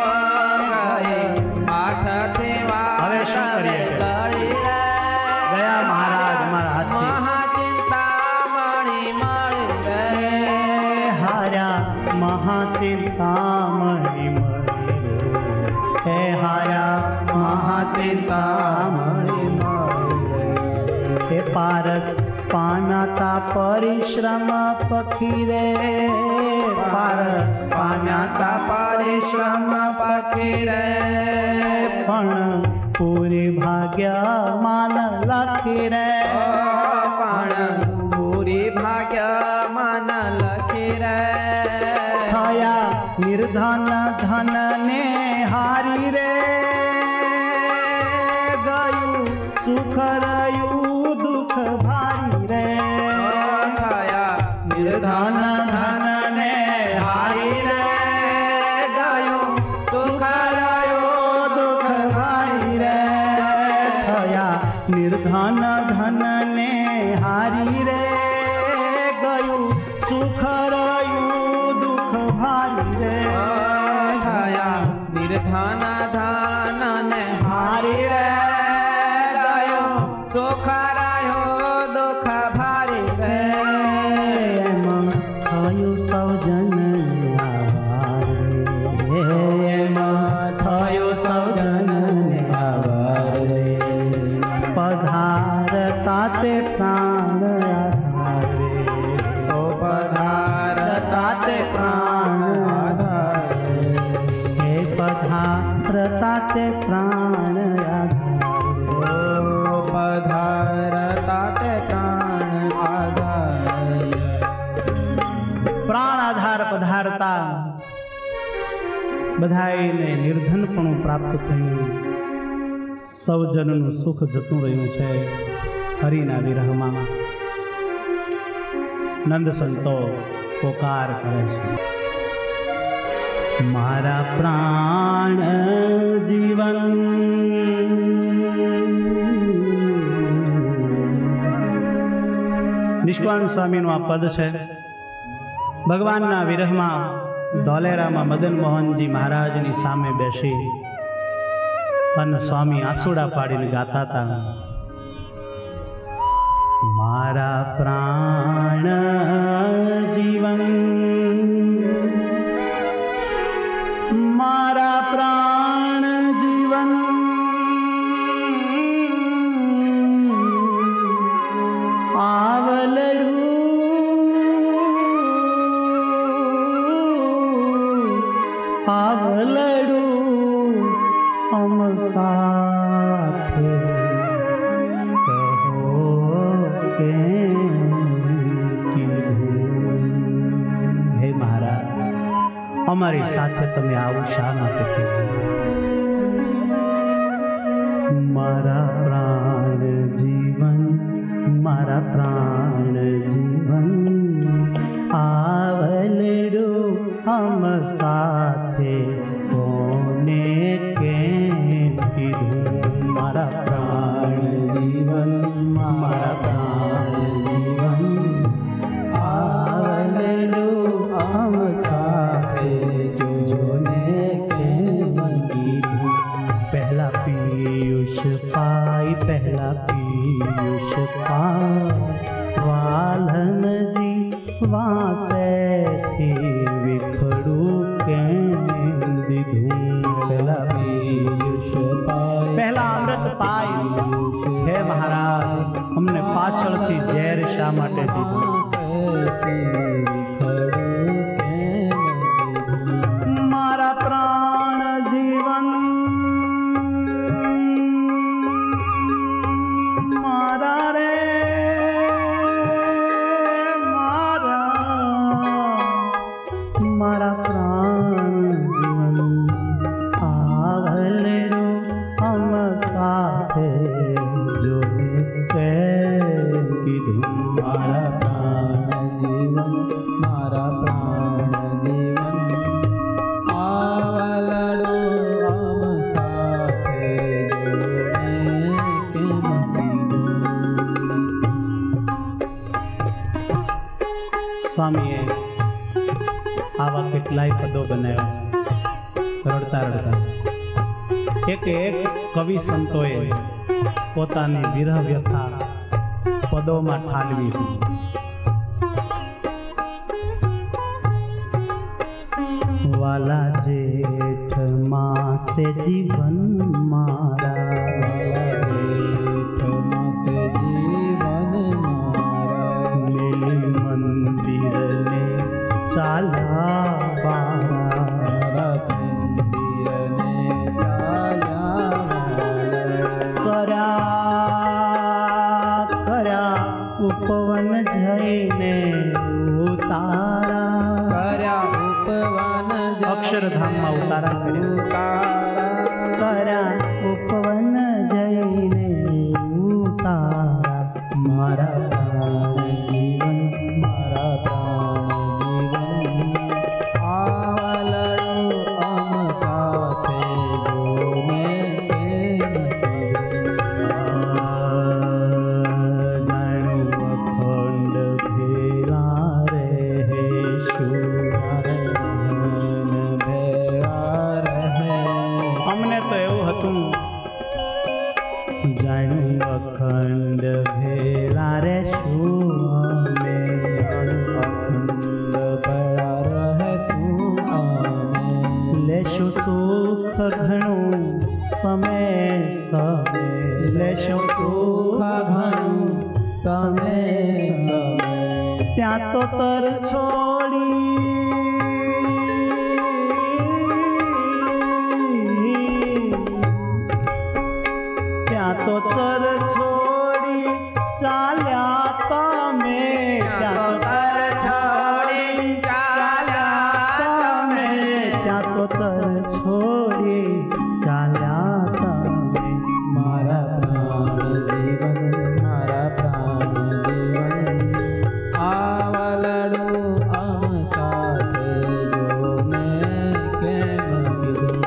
Speaker 2: હાથથી
Speaker 1: હવે શું કરીએ?
Speaker 2: ગળી રે
Speaker 1: ગયા મહારાજ મારા હાથથી
Speaker 2: મહાચિંતામણી મળી રે
Speaker 1: હાર્યા મહાચિંતામણી મળી રે હે હાર્યા મહાચિંતામણી મળી રે પારસ પામ્યાતા પરિશ્રમ પખી રે પારસ પામ્યાતા પરિશ્રમ પખી રે પણ પૂરી ભાગ્ય માન લખી રે
Speaker 2: પણ પૂરી ભાગ્ય મન લખી રે
Speaker 1: થયા નિર્ધન ધન ને હારી રે ગયું સુખ રહ્યું દુઃખ ભારી રે
Speaker 2: થયા
Speaker 1: નિર્ધન ધન ને હારી રે ગયું સુખ રહ્યું દુઃખ ભારી રે થયા નિર્ધન ધન ને હારી રે ગયું સુખ રહ્યું દુઃખ ભારી રે
Speaker 2: થયા નિર્ધન ધન ને
Speaker 1: હારી રે ગયો
Speaker 2: સુખ રહ્યો દુઃખ ભારી રે
Speaker 1: એમાં થયું સૌજન આભાર રે એમાં થયું સૌજન આભાર રે પધારતા તે પ્રાણ આધાર રે ઓ પધારતા તે પ્રાણ આધાર રે હે પધારતા તે પ્રાણ આધાર રે
Speaker 2: ઓ પધારતા તે પ્રાણ આધાર
Speaker 1: પ્રાણ આધાર પધારતા બધાઈને નિર્ધનપણું પ્રાપ્ત થયું, સૌજનનું સુખ જતું રહ્યું છે હરિના વિરહમાં. નંદ સંતો પોકાર કરે છે, મારા પ્રાણ જીવન નિષ્કાળ સ્વામીનું આ પદ છે. ભગવાનના વિરહમાં ધોલેરામાં મદન મોહનજી મહારાજની સામે બેસી અને સ્વામી આંસુડા પાડીને ગાતા હતા, મારા પ્રાણ જીવન મારા પ્રાણ જીવન આવલડું આવલડું અમ સાથે કહો કેમ કીધું. હે મહારાજ, અમારી સાથે તમે આવું શા માટે કીધું? મારા પ્રાણ જીવન મારા પ્રાણ જીવન આવલડું અમ સાથે કોને કેમ કીધું. મારા પ્રાણ वालन जी वासे थी विखड़ू के पहला पहला अमृत पाई हे महाराज हमने पाछळ थी ઝેર શા માટે દીધું मारा प्राण जीवन मारा रे मारा मारा प्राण जीवन आवले रो हम साथे जो के कीधुं मारा प्राण जीवन मारा प्राण जीवन स्वामीए आवा केटलाय पदों बनाव्या रड़ता रड़ता एक एक कवि संतोए पोतानी विरह व्यथा पदों में ठालवी वाला जेठ मासे जीवन मारा जेठ मासे जीवन मारा मेली मंदिर ने चाला बारा मंदिर ने चाला करा करा उपवन जयने उतारा करा उपवन अक्षरधाम में उतारा कर्या करा उपवन जयने उतारा मारा प्राण जीवन मारा प्राण जीवन आवलड़ो अम साथे जोने जाणु अखंड भेला रे अमने तो एवं हतुं जाणु अखंड भेला रे शू अमे अखंड भेला रहे शू अमे लेशु सुख घणु समय समय लेशु सुख घणु समय समय त्या तो तर छोड़ी तो तर छोड़ी चाल्या तमे क्या तो तर छोड़ी चाल्या तमे क्या तो तर छोड़ी चाल्या तमे मारा प्राण जीवन मारा प्राण जीवन आवलड़ो अम साथे जोने केम कीधुं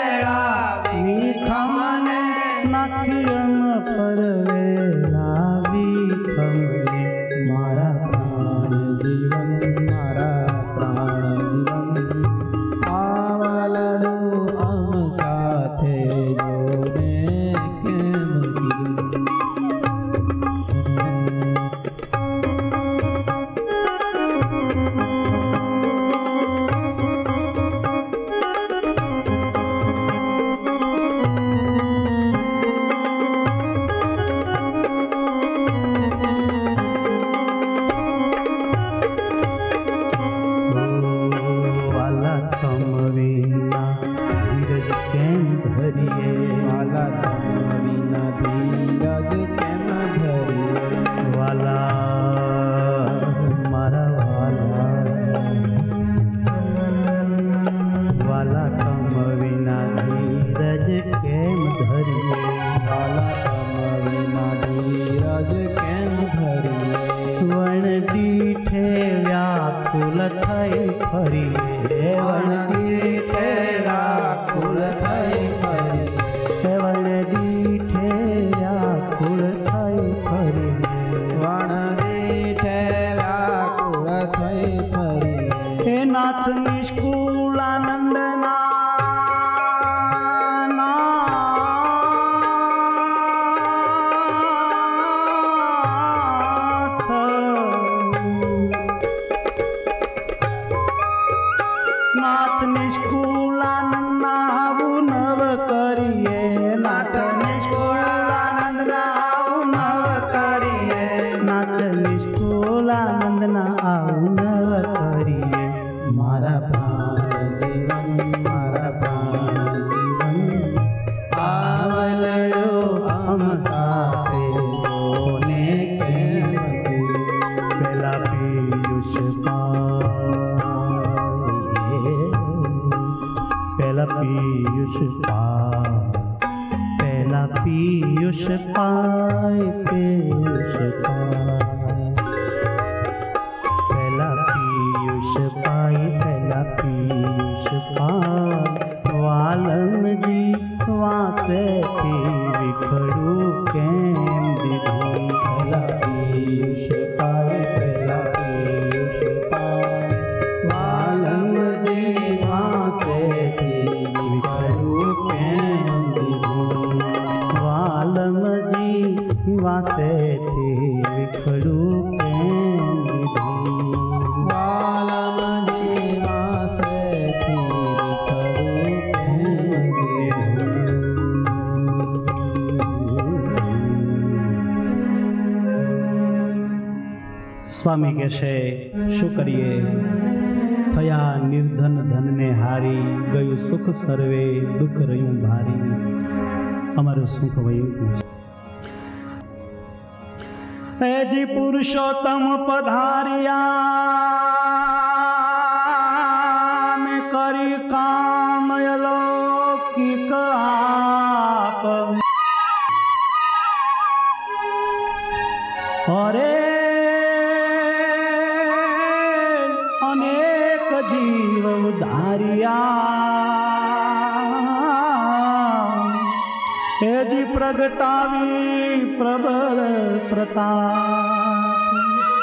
Speaker 1: नाखियम पर वेला તમને
Speaker 2: મારા પ્રાણ જીવન મારા પ્રાણ જીવન આવાલડો અમ સાથે જોને કેમ કીધું
Speaker 1: स्वामी कहशे शू करिए थया निर्धन धन ने हारी गयु सुख सर्वे दुख रह्यु भारी अमर सुख वयु जी पुरुषोत्तम पधारिया में करी काम अलौकिक आप अरे जीव उधारिया हे जी प्रगटावी प्रबल प्रताप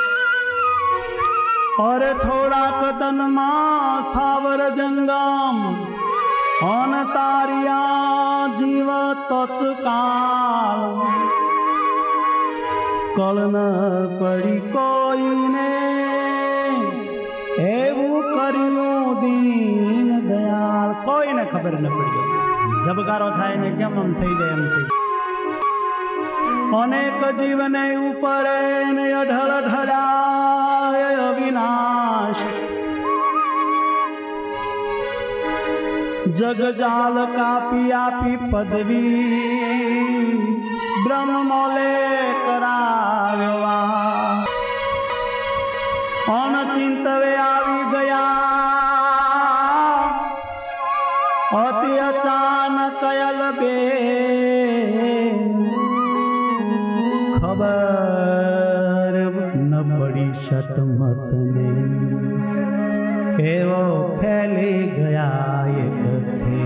Speaker 1: और थोड़ा कदन मा स्थावर जंगम अन तारिया जीव तत्काल कल न पड़ी कोई ने એવું કર્યું દીન દયાળ કોઈને ખબર ન પડી જબકારો થાય ને કેમ આમ થઈ જાય એમ થઈ અનેક જીવને ઉપર ને અઢળ ઢળાય અવિનાશ જગજાલ કાપી આપી પદવી બ્રહ્મ મોલે કરાવ્યો अनचिंतवे आवी गया अति अचानक अयल बे खबर न पड़ी शतमत ने एवो फैली गया एक थे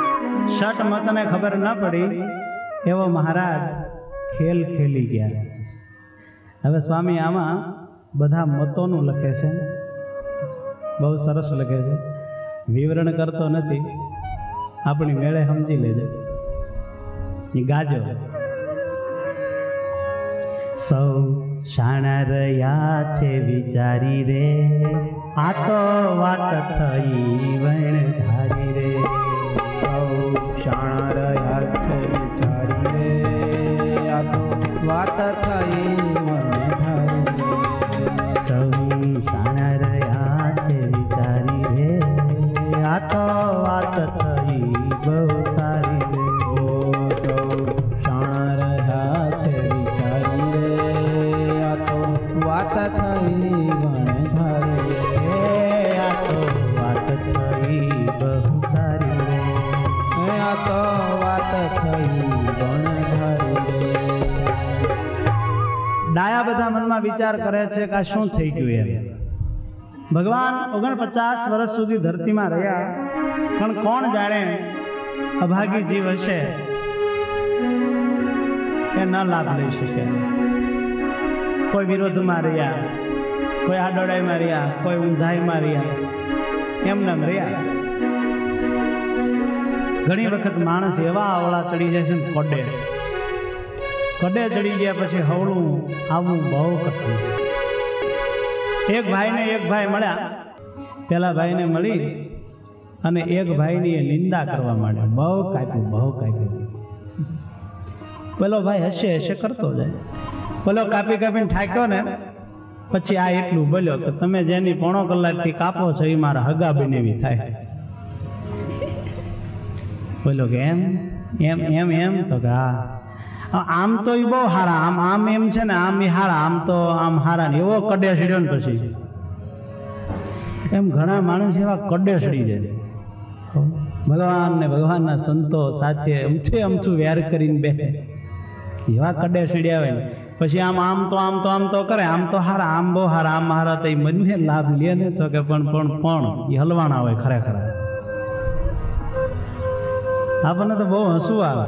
Speaker 1: शतमत ने खबर न पड़ी एवो महाराज खेल खेली गया હવે સ્વામી આમાં બધા મતોનું લખે છે, બહુ સરસ લખે છે, વિવરણ કરતો નથી, આપણી મેળે સમજી લેજે. એ ગાજો. સૌ શાણા રહ્યા છે વિચારી રે, આ તો વાત થઈ વણ ધારી રે.
Speaker 2: સૌ શાણા રહ્યા છે વિચારી રે, આ તો વાત થઈ મને ધારી રે.
Speaker 1: સૌ શાણા રહ્યા છે વિચારી રે, આ તો વાત થઈ બહુ સારી રે.
Speaker 2: ઓ સૌ શાણા રહ્યા છે વિચારી રે, આ તો વાત થઈ વણ ધારી રે.
Speaker 1: આ તો વાત થઈ બહુ સારી રે.
Speaker 2: આ તો વાત થઈ વણ ધારી રે.
Speaker 1: ડાયા બધા મનમાં વિચાર કરે છે કે આ શું થઈ ગયું એમ. ભગવાન ઓગણપચાસ વર્ષ સુધી ધરતીમાં રહ્યા, પણ કોણ જાણે અભાગી જીવ હશે એ ન લાભ લઈ શકે. કોઈ વિરોધમાં રહ્યા, કોઈ આડોડાઈમાં રહ્યા, કોઈ ઊંધાઈમાં રહ્યા, એમને એમ રહ્યા. ઘણી વખત માણસ એવા આવળા ચડી જાય છે ને કોડે કડે ચડી ગયા પછી હવળું આવવું બહુ કઠિન. એક ભાઈને એક ભાઈ મળ્યા, પેલા ભાઈને મળી અને એક ભાઈની એ નિંદા કરવા માંડ્યા. બહુ કાપ્યું, બહુ કાપ્યું. પેલો ભાઈ હશે હશે કરતો જાય, પેલો કાપી કાપીને થાક્યો ને પછી આ એટલું બોલ્યો કે તમે જેની પોણો કલાકથી કાપો છો એ મારા હગા બનેવી થાય. બોલ્યો કે એમ એમ એમ એમ તો કે હા, આમ તો એ બહુ હારા, આમ આમ એમ છે ને આમ એ હારા, આમ તો આમ હારા ને એવો કડે સડ્યો ને પછી એમ ઘણા માણસ એવા કડે સડી જાય. ભગવાન ને ભગવાનના સંતો સાથે અમથે અમથું વ્યાર કરીને બેઠે એવા કડે સડ્યા હોય ને પછી આમ આમ તો આમ તો આમ તો કરે, આમ તો હારા, આમ બહુ હારા, આમ હારા, તો એ બંને લાભ લે ને તો કે પણ પણ પણ એ હલવાના હોય ખરેખર. આપણને તો બહુ હસવું આવે.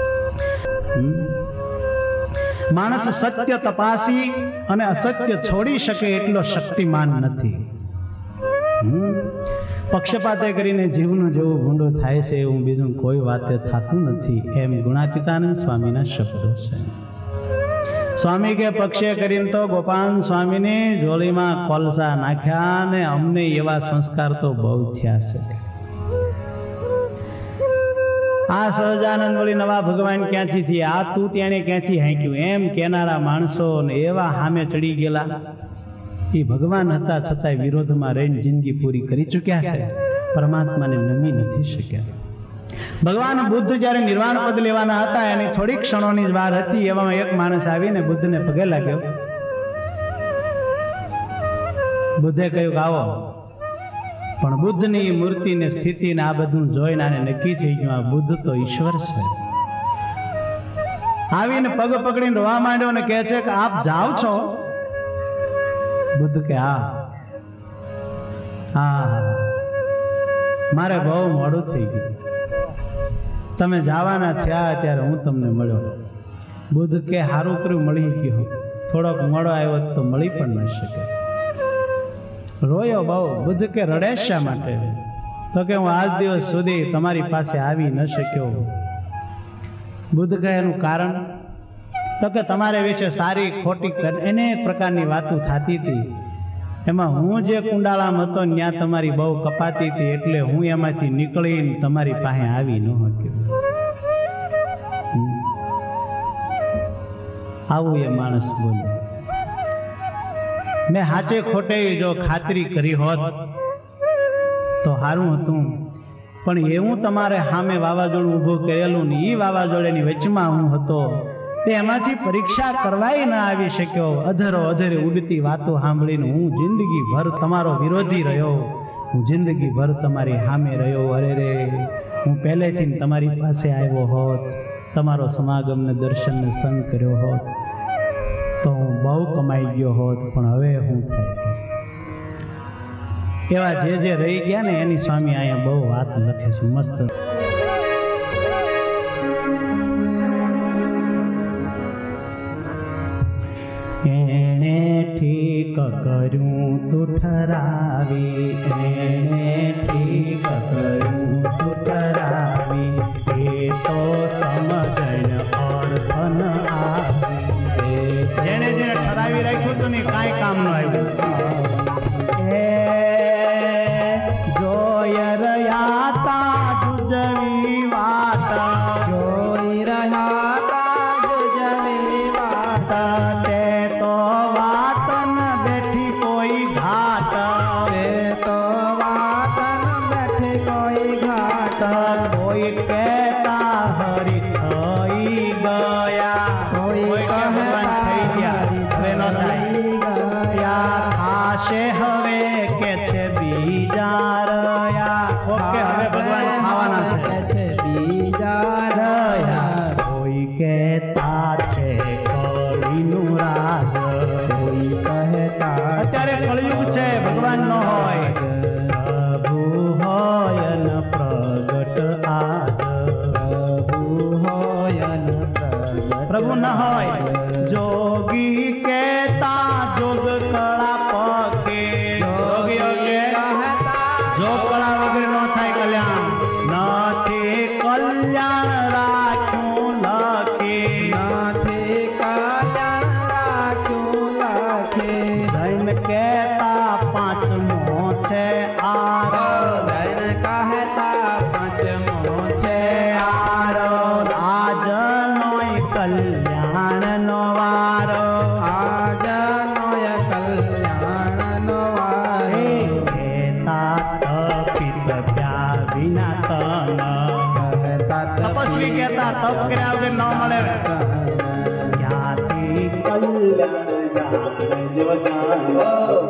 Speaker 1: માણસ સત્ય તપાસી અને અસત્ય છોડી શકે એટલો શક્તિમાન નથી. પક્ષપાતે કરીને જીવનું જેવું ભૂંડું થાય છે એવું બીજું કોઈ વાતે થતું નથી, એમ ગુણાતીતાનંદ સ્વામીના શબ્દો છે. સ્વામી કે પક્ષે કરીને તો ગોપાલ સ્વામીની જોડીમાં કોલસા નાખ્યા ને અમને એવા સંસ્કાર તો બહુ થયા છે. આ સહજાનંદ વળી નવા ભગવાન ક્યાંથી થયા, આ તું ત્યાં ક્યાંથી હાંક્યું, એમ કેનારા માણસો ને એવા સામે ચડી ગયેલા. એ ભગવાન હતા છતાંય વિરોધમાં રહીને જિંદગી પૂરી કરી ચૂક્યા છે, પરમાત્માને નમી નથી શક્યા. ભગવાન બુદ્ધ જ્યારે નિર્વાણ પદ લેવાના હતા એની થોડી ક્ષણોની જ વાર હતી, એવામાં એક માણસ આવીને બુદ્ધને પગે લાગ્યો. બુદ્ધે કહ્યું કે આવો. પણ બુદ્ધની મૂર્તિને સ્થિતિને આ બધું જોઈને આને નક્કી થઈ ગયું આ બુદ્ધ તો ઈશ્વર છે. આવીને પગ પકડીને રોવા માંડ્યો અને કહે છે કે આપ જાઓ છો? બુદ્ધ કે હા હા, મારે બહુ મોડું થઈ ગયું, તમે જવાના થયા ત્યારે હું તમને મળ્યો. બુદ્ધ કે સારું કર્યું મળી ગયો, થોડોક મોડો આવ્યો તો મળી પણ ન શકે. રોયો બહુ. બુદ્ધ કે રડે શા માટે? તો કે હું આજ દિવસ સુધી તમારી પાસે આવી ન શક્યો. બુદ્ધ કહે એનું કારણ? તો કે તમારે વિશે સારી ખોટી અનેક પ્રકારની વાતો થતી હતી, એમાં હું જે કુંડાળામાં હતો ત્યાં તમારી બહુ કપાતી હતી, એટલે હું એમાંથી નીકળીને તમારી પાસે આવી ન શક્યો. આવું એ માણસ બોલ્યો. મેં હાચે ખોટે જો ખાતરી કરી હોત તો સારું હતું, પણ એવું તમારે સામે વાવાઝોડું ઊભું કરેલું ને એ વાવાઝોડાની વચમાં હું હતો તે એમાંથી પરીક્ષા કરવાય ના આવી શક્યો. અધરો અધરે ઉડતી વાતો સાંભળીને હું જિંદગી ભર તમારો વિરોધી રહ્યો, હું જિંદગી ભર તમારી સામે રહ્યો. અરે રે, હું પહેલેથી તમારી પાસે આવ્યો હોત, તમારો સમાગમ ને દર્શન ને સંગ કર્યો હોત તો હું બહુ કમાઈ ગયો હોત, પણ હવે હું થાય એવા જે જે રહી ગયા ને એની સ્વામી અહીંયા બહુ વાત લખે છે મસ્ત. એણે ઠીક કર્યું તું ઠરાવી, એણે ઠીક કર્યું તું ઠરાવી, એ તો સમજણ અર્થ ન આવી, જેણે જેણે ઠરાવી રાખ્યું હતું ને કાંઈ કામ ન આવ્યું. એ જોય રહ્યા તા જુજવી વાત,
Speaker 2: જોઈ રહ્યા તા જુજવી વાત,
Speaker 1: તે તો વાત ન બેઠી કોઈ ઘાટ,
Speaker 2: તે તો વાત ન બેઠી કોઈ ઘાટ,
Speaker 1: કોઈ કહેતા હરી થઈ ગયા,
Speaker 2: કોઈ
Speaker 1: કે ભગવાન થઈ ગયા, હવે ન થાય ગયા, થાશે હવે કે છે બીજા રહ્યા, ઓકે હવે ભગવાન ખાવાના છે
Speaker 2: બીજા રહ્યા,
Speaker 1: કોઈ કહેતા છે કળીનું રાજ,
Speaker 2: કોઈ કહેતા
Speaker 1: અત્યારે કળિયુગ છે ભગવાન ન હોય, પ્રભુ હોય ન પ્રગટ આજ,
Speaker 2: પ્રભુ હોય ન પ્રગટ,
Speaker 1: પ્રભુ ન હોય જોગી કહેતા જોગ કળા પકે, જોગીઓ કે જોગ કળા વગર ન થાય કલ્યાણ, નથી કલ્યાણ રાખ્યું લખી,
Speaker 2: નથી કલ્યાણ રાખ્યું લખી,
Speaker 1: જૈન કહેતા પાંચમો છે આરો,
Speaker 2: જૈન કહેતા પાંચમો
Speaker 1: છે આરો, આજ નોય કલ્યાણ નો વારો,
Speaker 2: આજ નોય કલ્યાણ નો વારો,
Speaker 1: કહેતા તપિત પ્યા વિના તન, તપસ્વી કહેતા તપ કર્યા વગર ન મળે, ક્યાંથી કલ્યાણ જાણજો જાણો,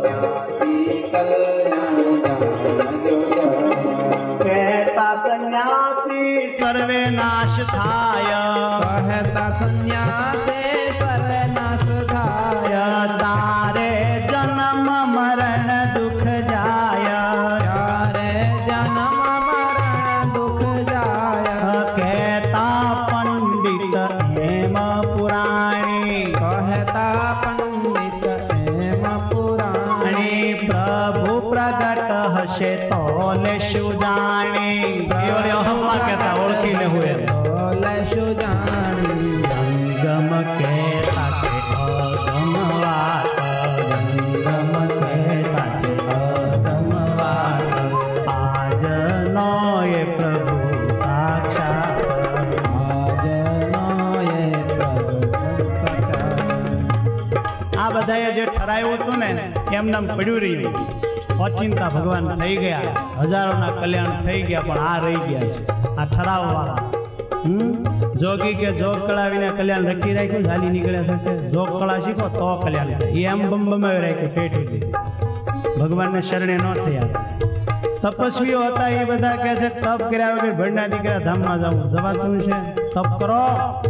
Speaker 1: કહેતા સંન્યાસી સર્વે નાશ થાય,
Speaker 2: કહેતા સંન્યાસે સર્વે નાશ થાય,
Speaker 1: તારે જન્મ મરણ દુઃખ જાય,
Speaker 2: ત્યારે જન્મ મરણ દુઃખ જાય,
Speaker 1: કહેતા પંડિત હેમ પુરાણી,
Speaker 2: કહેતા પંડિત એમ પુરાણી,
Speaker 1: પ્રભુ પ્રગટ હશે તો લેશું જાણી, એ વળી અહમમાં કહેતા ઓળખી લેવું એમ,
Speaker 2: લેશું જાણી,
Speaker 1: જંગમ કહેતા છે અગમ વાત, જંગમ કહેતા છે અગમ વાત, આજ નો એ પ્રભુ સાક્ષાત,
Speaker 2: આજ નોએ પ્રગટ.
Speaker 1: આ બધાએ જે ઠરાયું હતું ને એમનામ પડ્યું રહ્યું, ઓચિંતા ભગવાન થઈ ગયા, હજારોના કલ્યાણ થઈ ગયા, પણ આ રહી ગયા છે આ ઠરાવ વાળા. હમ જોગી કે જોગ કળા વિના કલ્યાણ રખી રાખ્યું, ઝાલી નીકળ્યા થશે, જોગ કળા શીખો તો કલ્યાણ થાય, એ એમ બમ બમાવી રાખ્યું પેટ સુધી, ભગવાનને શરણે ન થયા. તપસ્વીઓ હતા એ બધા કહે છે તપ કર્યા વગર ભણના દીકરા ધામમાં જવું જવાતું છે, તપ કરો.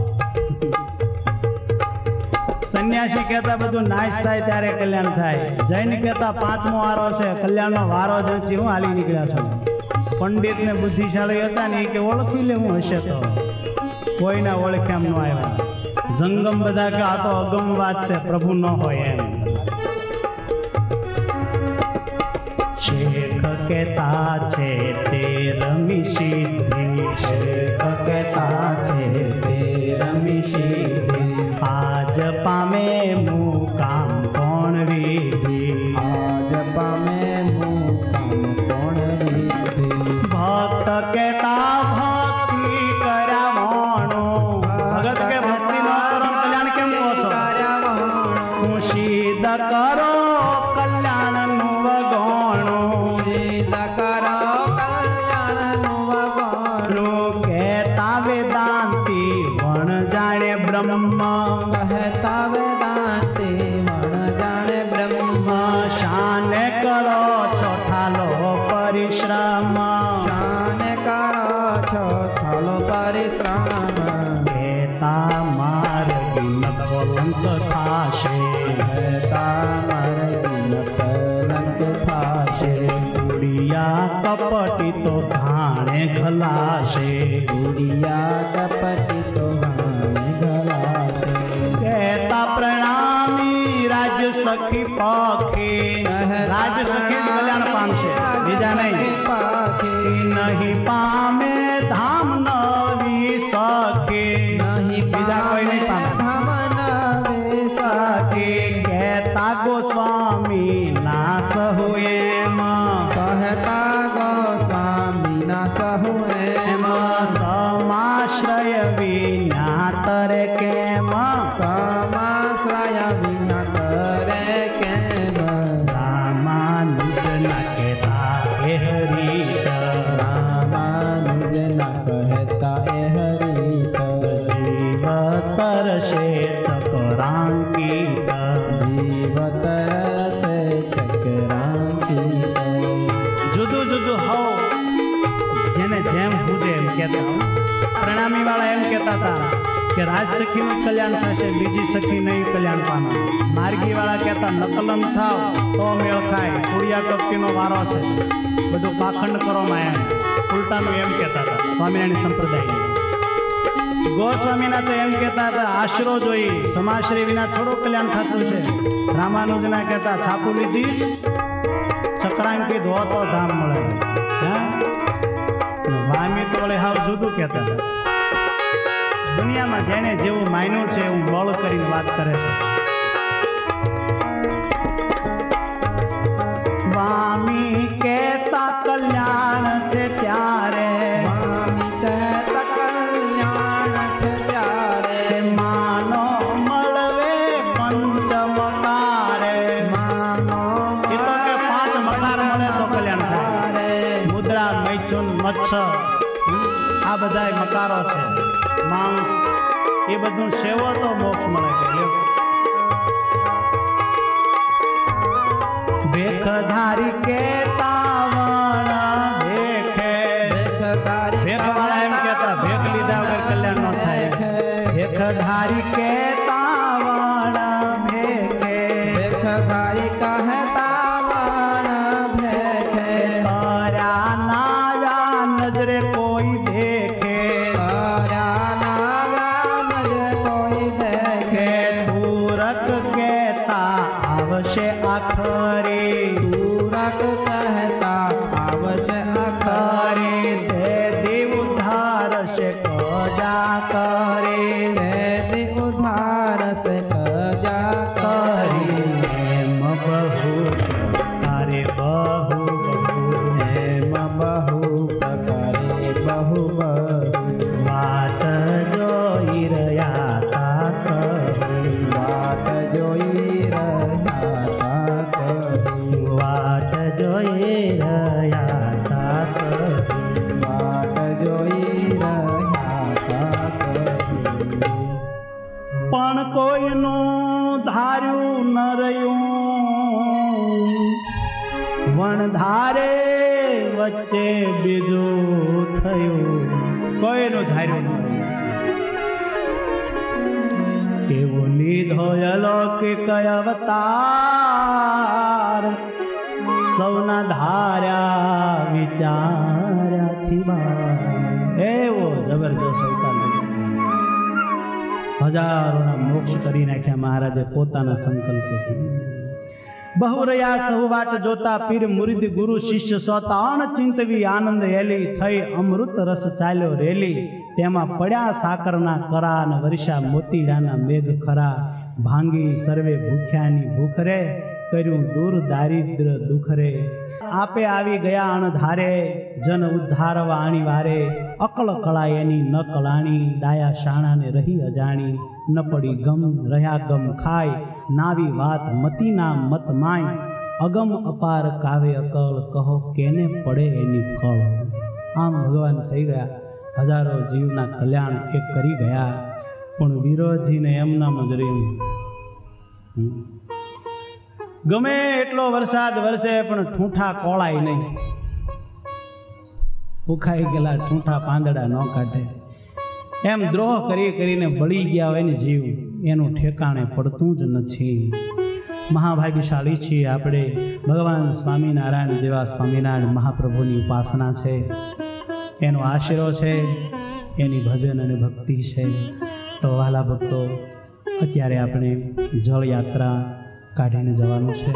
Speaker 1: સંન્યાસી કહેતા બધું નાશ થાય ત્યારે કલ્યાણ થાય, જૈન કહેતા પાંચમો વારો છે કલ્યાણનો વારો જ નથી, હું હાલી નીકળ્યા છું. પંડિત ને બુદ્ધિશાળી હતા ને એ કે ઓળખી લે હું હશે તો, કોઈના ઓળખ્યામ ન આવ્યા. જંગમ બધા કે આ તો અગમ વાત છે, પ્રભુ ન હોય એમ. શેખ કહેતા છે તે રમી સિદ્ધિ, શેખ કહેતા છે તે રમી સિદ્ધિ, આજ પામે મુકામ કોણ વિધિ,
Speaker 2: આજ પામે મુકામ કોણ વિધિ,
Speaker 1: ભક્ત કહેતા ભક્તિ કરાવણું, ભગત કે ભક્તિ ન કરો કલ્યાણ કેમ કહો છો, હું સિદ્ધ કરો કલ્યાણ નું વગોણું,
Speaker 2: સિદ્ધ કરો કલ્યાણ નું વગોણું,
Speaker 1: કહેતા વેદાંતિ વણ જાણે બ્રહ્મ,
Speaker 2: કહેતા વેદાંતિ વણ જાણે બ્રહ્મ,
Speaker 1: શાન કરો છો ઠાલો પરિશ્રમ,
Speaker 2: શાન કરો છો ઠાલો પરિશ્રમ,
Speaker 1: કહેતા માર્ગી ન કલંક થાશે,
Speaker 2: કહેતા માર્ગી ન કલંક થાશે,
Speaker 1: કુડિયા કપટી તો ઘાણે ઘલાશે,
Speaker 2: કુડિયા કપટી તો ઘાણે ઘલાશે,
Speaker 1: કહેતા પ્રણામી રાજ સખી પાખી રાજ સખી જ કલ્યાણ પામશે, બીજા નહીં. નહીં પામે ધામ નવી સખી,
Speaker 2: નહીં
Speaker 1: બીજા કોઈ નહીં પામે. સખી કહેતા ગોસ્વામી ના સહુ એમ,
Speaker 2: કહેતા ગોસ્વામી ના સહુ
Speaker 1: એમ સમાશ્રય વિના તરે કેમ,
Speaker 2: સમાશ્રય વિના તરે કેમ.
Speaker 1: રામાનુજ ના કહેતા એ હરીશ,
Speaker 2: રામાનુજ ના કહેતા એ હરીશ.
Speaker 1: જીવ તરશે ચકરાંકિત,
Speaker 2: જીવ તરસે ચકરાંકિત.
Speaker 1: જુદું જુદું હો જેને જેમ પૂજે એમ કહેતા હો. પ્રણામી વાળા એમ કહેતા હતા કે રાજ સખીનું કલ્યાણ થશે, બીજી સખી નહીં કલ્યાણ પામે. માર્ગી વાળા કહેતા નકલન થાવ તો મેળ ખાય, કુડિયા કપટીનો વારો છે, બધું પાખંડ કરો માં એમ ઉલટાનું એમ કહેતા હતા સ્વામિનારાયણ સંપ્રદાય. ગોસ્વામીના તો એમ કહેતા હતા આશરો જોઈ, સમાશ્રય વિના થોડું કલ્યાણ થતું છે. રામાનુજના કહેતા છાપું લીધી ચક્રાંકિત હો તો ધામ મળે. હા, વામી તો વળે હાવ જુદું કહેતા હતા. દુનિયામાં જેને જેવું માન્યું છે એવું બળ કરીને વાત કરે છે. વામી કહેતા કલ્યાણ છે ત્યારે,
Speaker 2: વામી કહેતા કલ્યાણ છે ત્યારે.
Speaker 1: માનો મળવે પંચમકારે,
Speaker 2: માનો
Speaker 1: એ તો કે પાંચ મકાર મળે તો કલ્યાણ થાય. મુદ્રા, મૈથુન, મચ્છર આ બધાય મકારો છે. માંસ એ બધું સેવો તો મોક્ષ મળે છે. ભેખધારી કેતા વણ ભેખે, ભેખ વાળા એમ કહેતા ભેખ લીધા વગર કલ્યાણ ન થાય. ભેખધારી કેતા વણ ભેખે,
Speaker 2: ભેખધારી કહેતા વણ ભેખે.
Speaker 1: તારા નાવ્યા નજરે કોઈ દેખે, આવશે આખરે,
Speaker 2: પૂરક કહેતા આવશે આખરે.
Speaker 1: તે દેવ ઉદ્ધારશે કજા કરે,
Speaker 2: તે દેવ ઉદ્ધારશે કજા કરી.
Speaker 1: એમ બહુ તારે બહુ બહુ,
Speaker 2: એમ બહુ પ્રકારે બહુ બહુ.
Speaker 1: વાટ જોઈ રહ્યા તા સહુ,
Speaker 2: વાટ જોઈ રહ્યા
Speaker 1: વાટ જોઈ રહ્યા તા સહુ,
Speaker 2: વાટ જોઈ રહ્યા
Speaker 1: પણ કોઈનું ધાર્યું ન રહ્યું. વણ ધારે વચ્ચે બીજું થયું, કોઈનું ધાર્યું ન રહ્યું. કેવો લીધો અલૌકિક અવતાર, સૌના ધાર્યા વિચાર્યાથી બાર. એવો જબરજસ્ત અવતાર લીધો. હજારોના મોક્ષ કરી નાખ્યા મહારાજે પોતાના સંકલ્પથી. બહુ રહ્યા સહુ વાટ જોતા, પીર મુરીદ ગુરુ શિષ્ય સોતા. અણચિંતવી આનંદ એલી, થઈ અમૃત રસ ચાલ્યો રેલી. તેમાં પડ્યા સાકરના કરા, અને વર્ષા મોતીડાના મેઘ ખરા. ભાંગી સર્વે ભૂખ્યાની ભૂખ રે, કર્યું દૂર દારિદ્ર દુઃખ રે. આપે આવી ગયા અણધારે, જન ઉદ્ધારવા આણી વારે. અકળ કળા એની ન કળાણી, ડાયા શાણાને રહી અજાણી. ન પડી ગમ રહ્યા ગમ ખાય, નાવી વાત મતીના મત માય. અગમ અપાર કાવે અકળ, કહો કેને પડે એની કળ. આમ ભગવાન થઈ ગયા, હજારો જીવના કલ્યાણ એક કરી ગયા. પણ વિરોધીને એમનામ જ રહ્યું. ગમે એટલો વરસાદ વરસે પણ ઠૂંઠા કોળાય નહીં. ભૂખાઈ ગયેલા ઠૂંઠા પાંદડા ન કાઢે. એમ દ્રોહ કરી કરીને બળી ગયા હોય ને જીવ, એનું ઠેકાણે પડતું જ નથી. મહાભાગ્યશાળી છીએ આપણે. ભગવાન સ્વામિનારાયણ જેવા સ્વામિનારાયણ મહાપ્રભુની ઉપાસના છે, એનો આશરો છે, એની ભજન અને ભક્તિ છે. તો વહાલા ભક્તો, અત્યારે આપણે જળ યાત્રા કાઢીને જવાનું છે.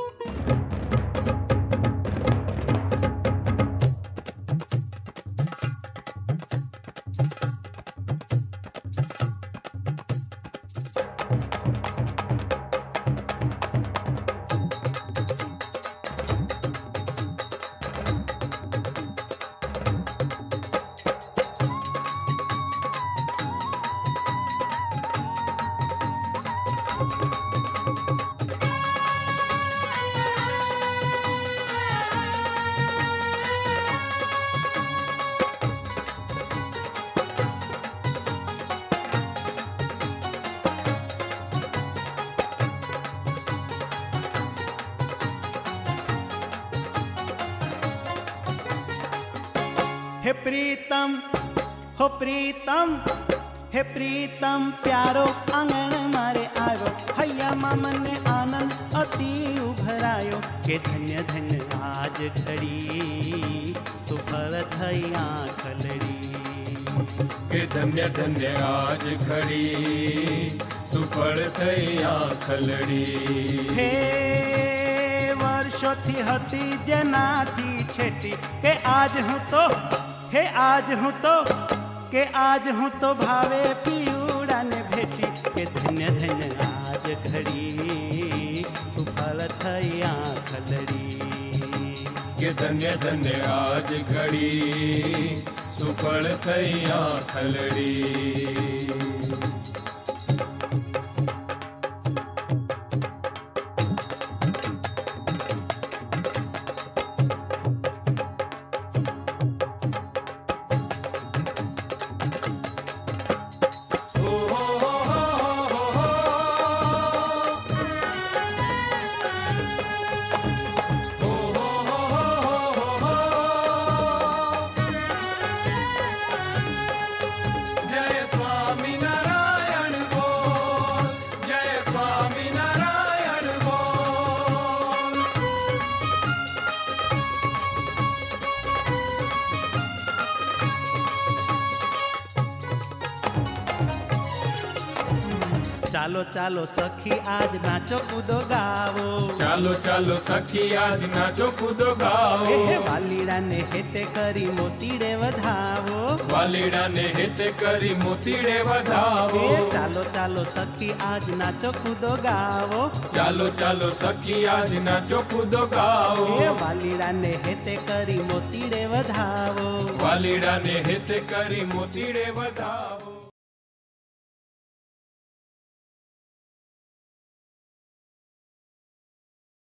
Speaker 1: हे प्रीतम हो प्रीतम हे प्रीतम प्यारो आंगण मारे आयो हैया मन आनंद अति उभरायो के धन्य धन्य आज घड़ी सुफल थई आंखलड़ी
Speaker 3: के धन्य धन्य आज घड़ी सुफल थई आंखलड़ी
Speaker 1: हे वर्षोथी हती जेनाथी छेटी के आज हूँ तो हे आज हूँ तो के आज हूँ तो भावे पियूड़ा ने भेटी के धन्य धन्य आज घड़ी सुफल थई आंखलड़ी
Speaker 3: के धन्य धन्य आज घड़ी सुफल थई आंखलड़ी.
Speaker 1: चालो चालो सखी आज नाचो कूदो गावो
Speaker 3: चालो चालो सखी आज नाचो कूदो गाओ
Speaker 1: हे वालीड़ा ने हेते करी मोतीड़े वधावो
Speaker 3: वालीड़ा ने हेते करी मोतीड़े वधावो
Speaker 1: चालो चालो सखी आज नाचो कूदो गावो
Speaker 3: चालो चालो सखी आज नाचो कूदो गाओ
Speaker 1: वालीड़ा ने हेते करी मोतीड़े वधावो
Speaker 3: वालीड़ा ने हेते करी मोतीड़े वधावो.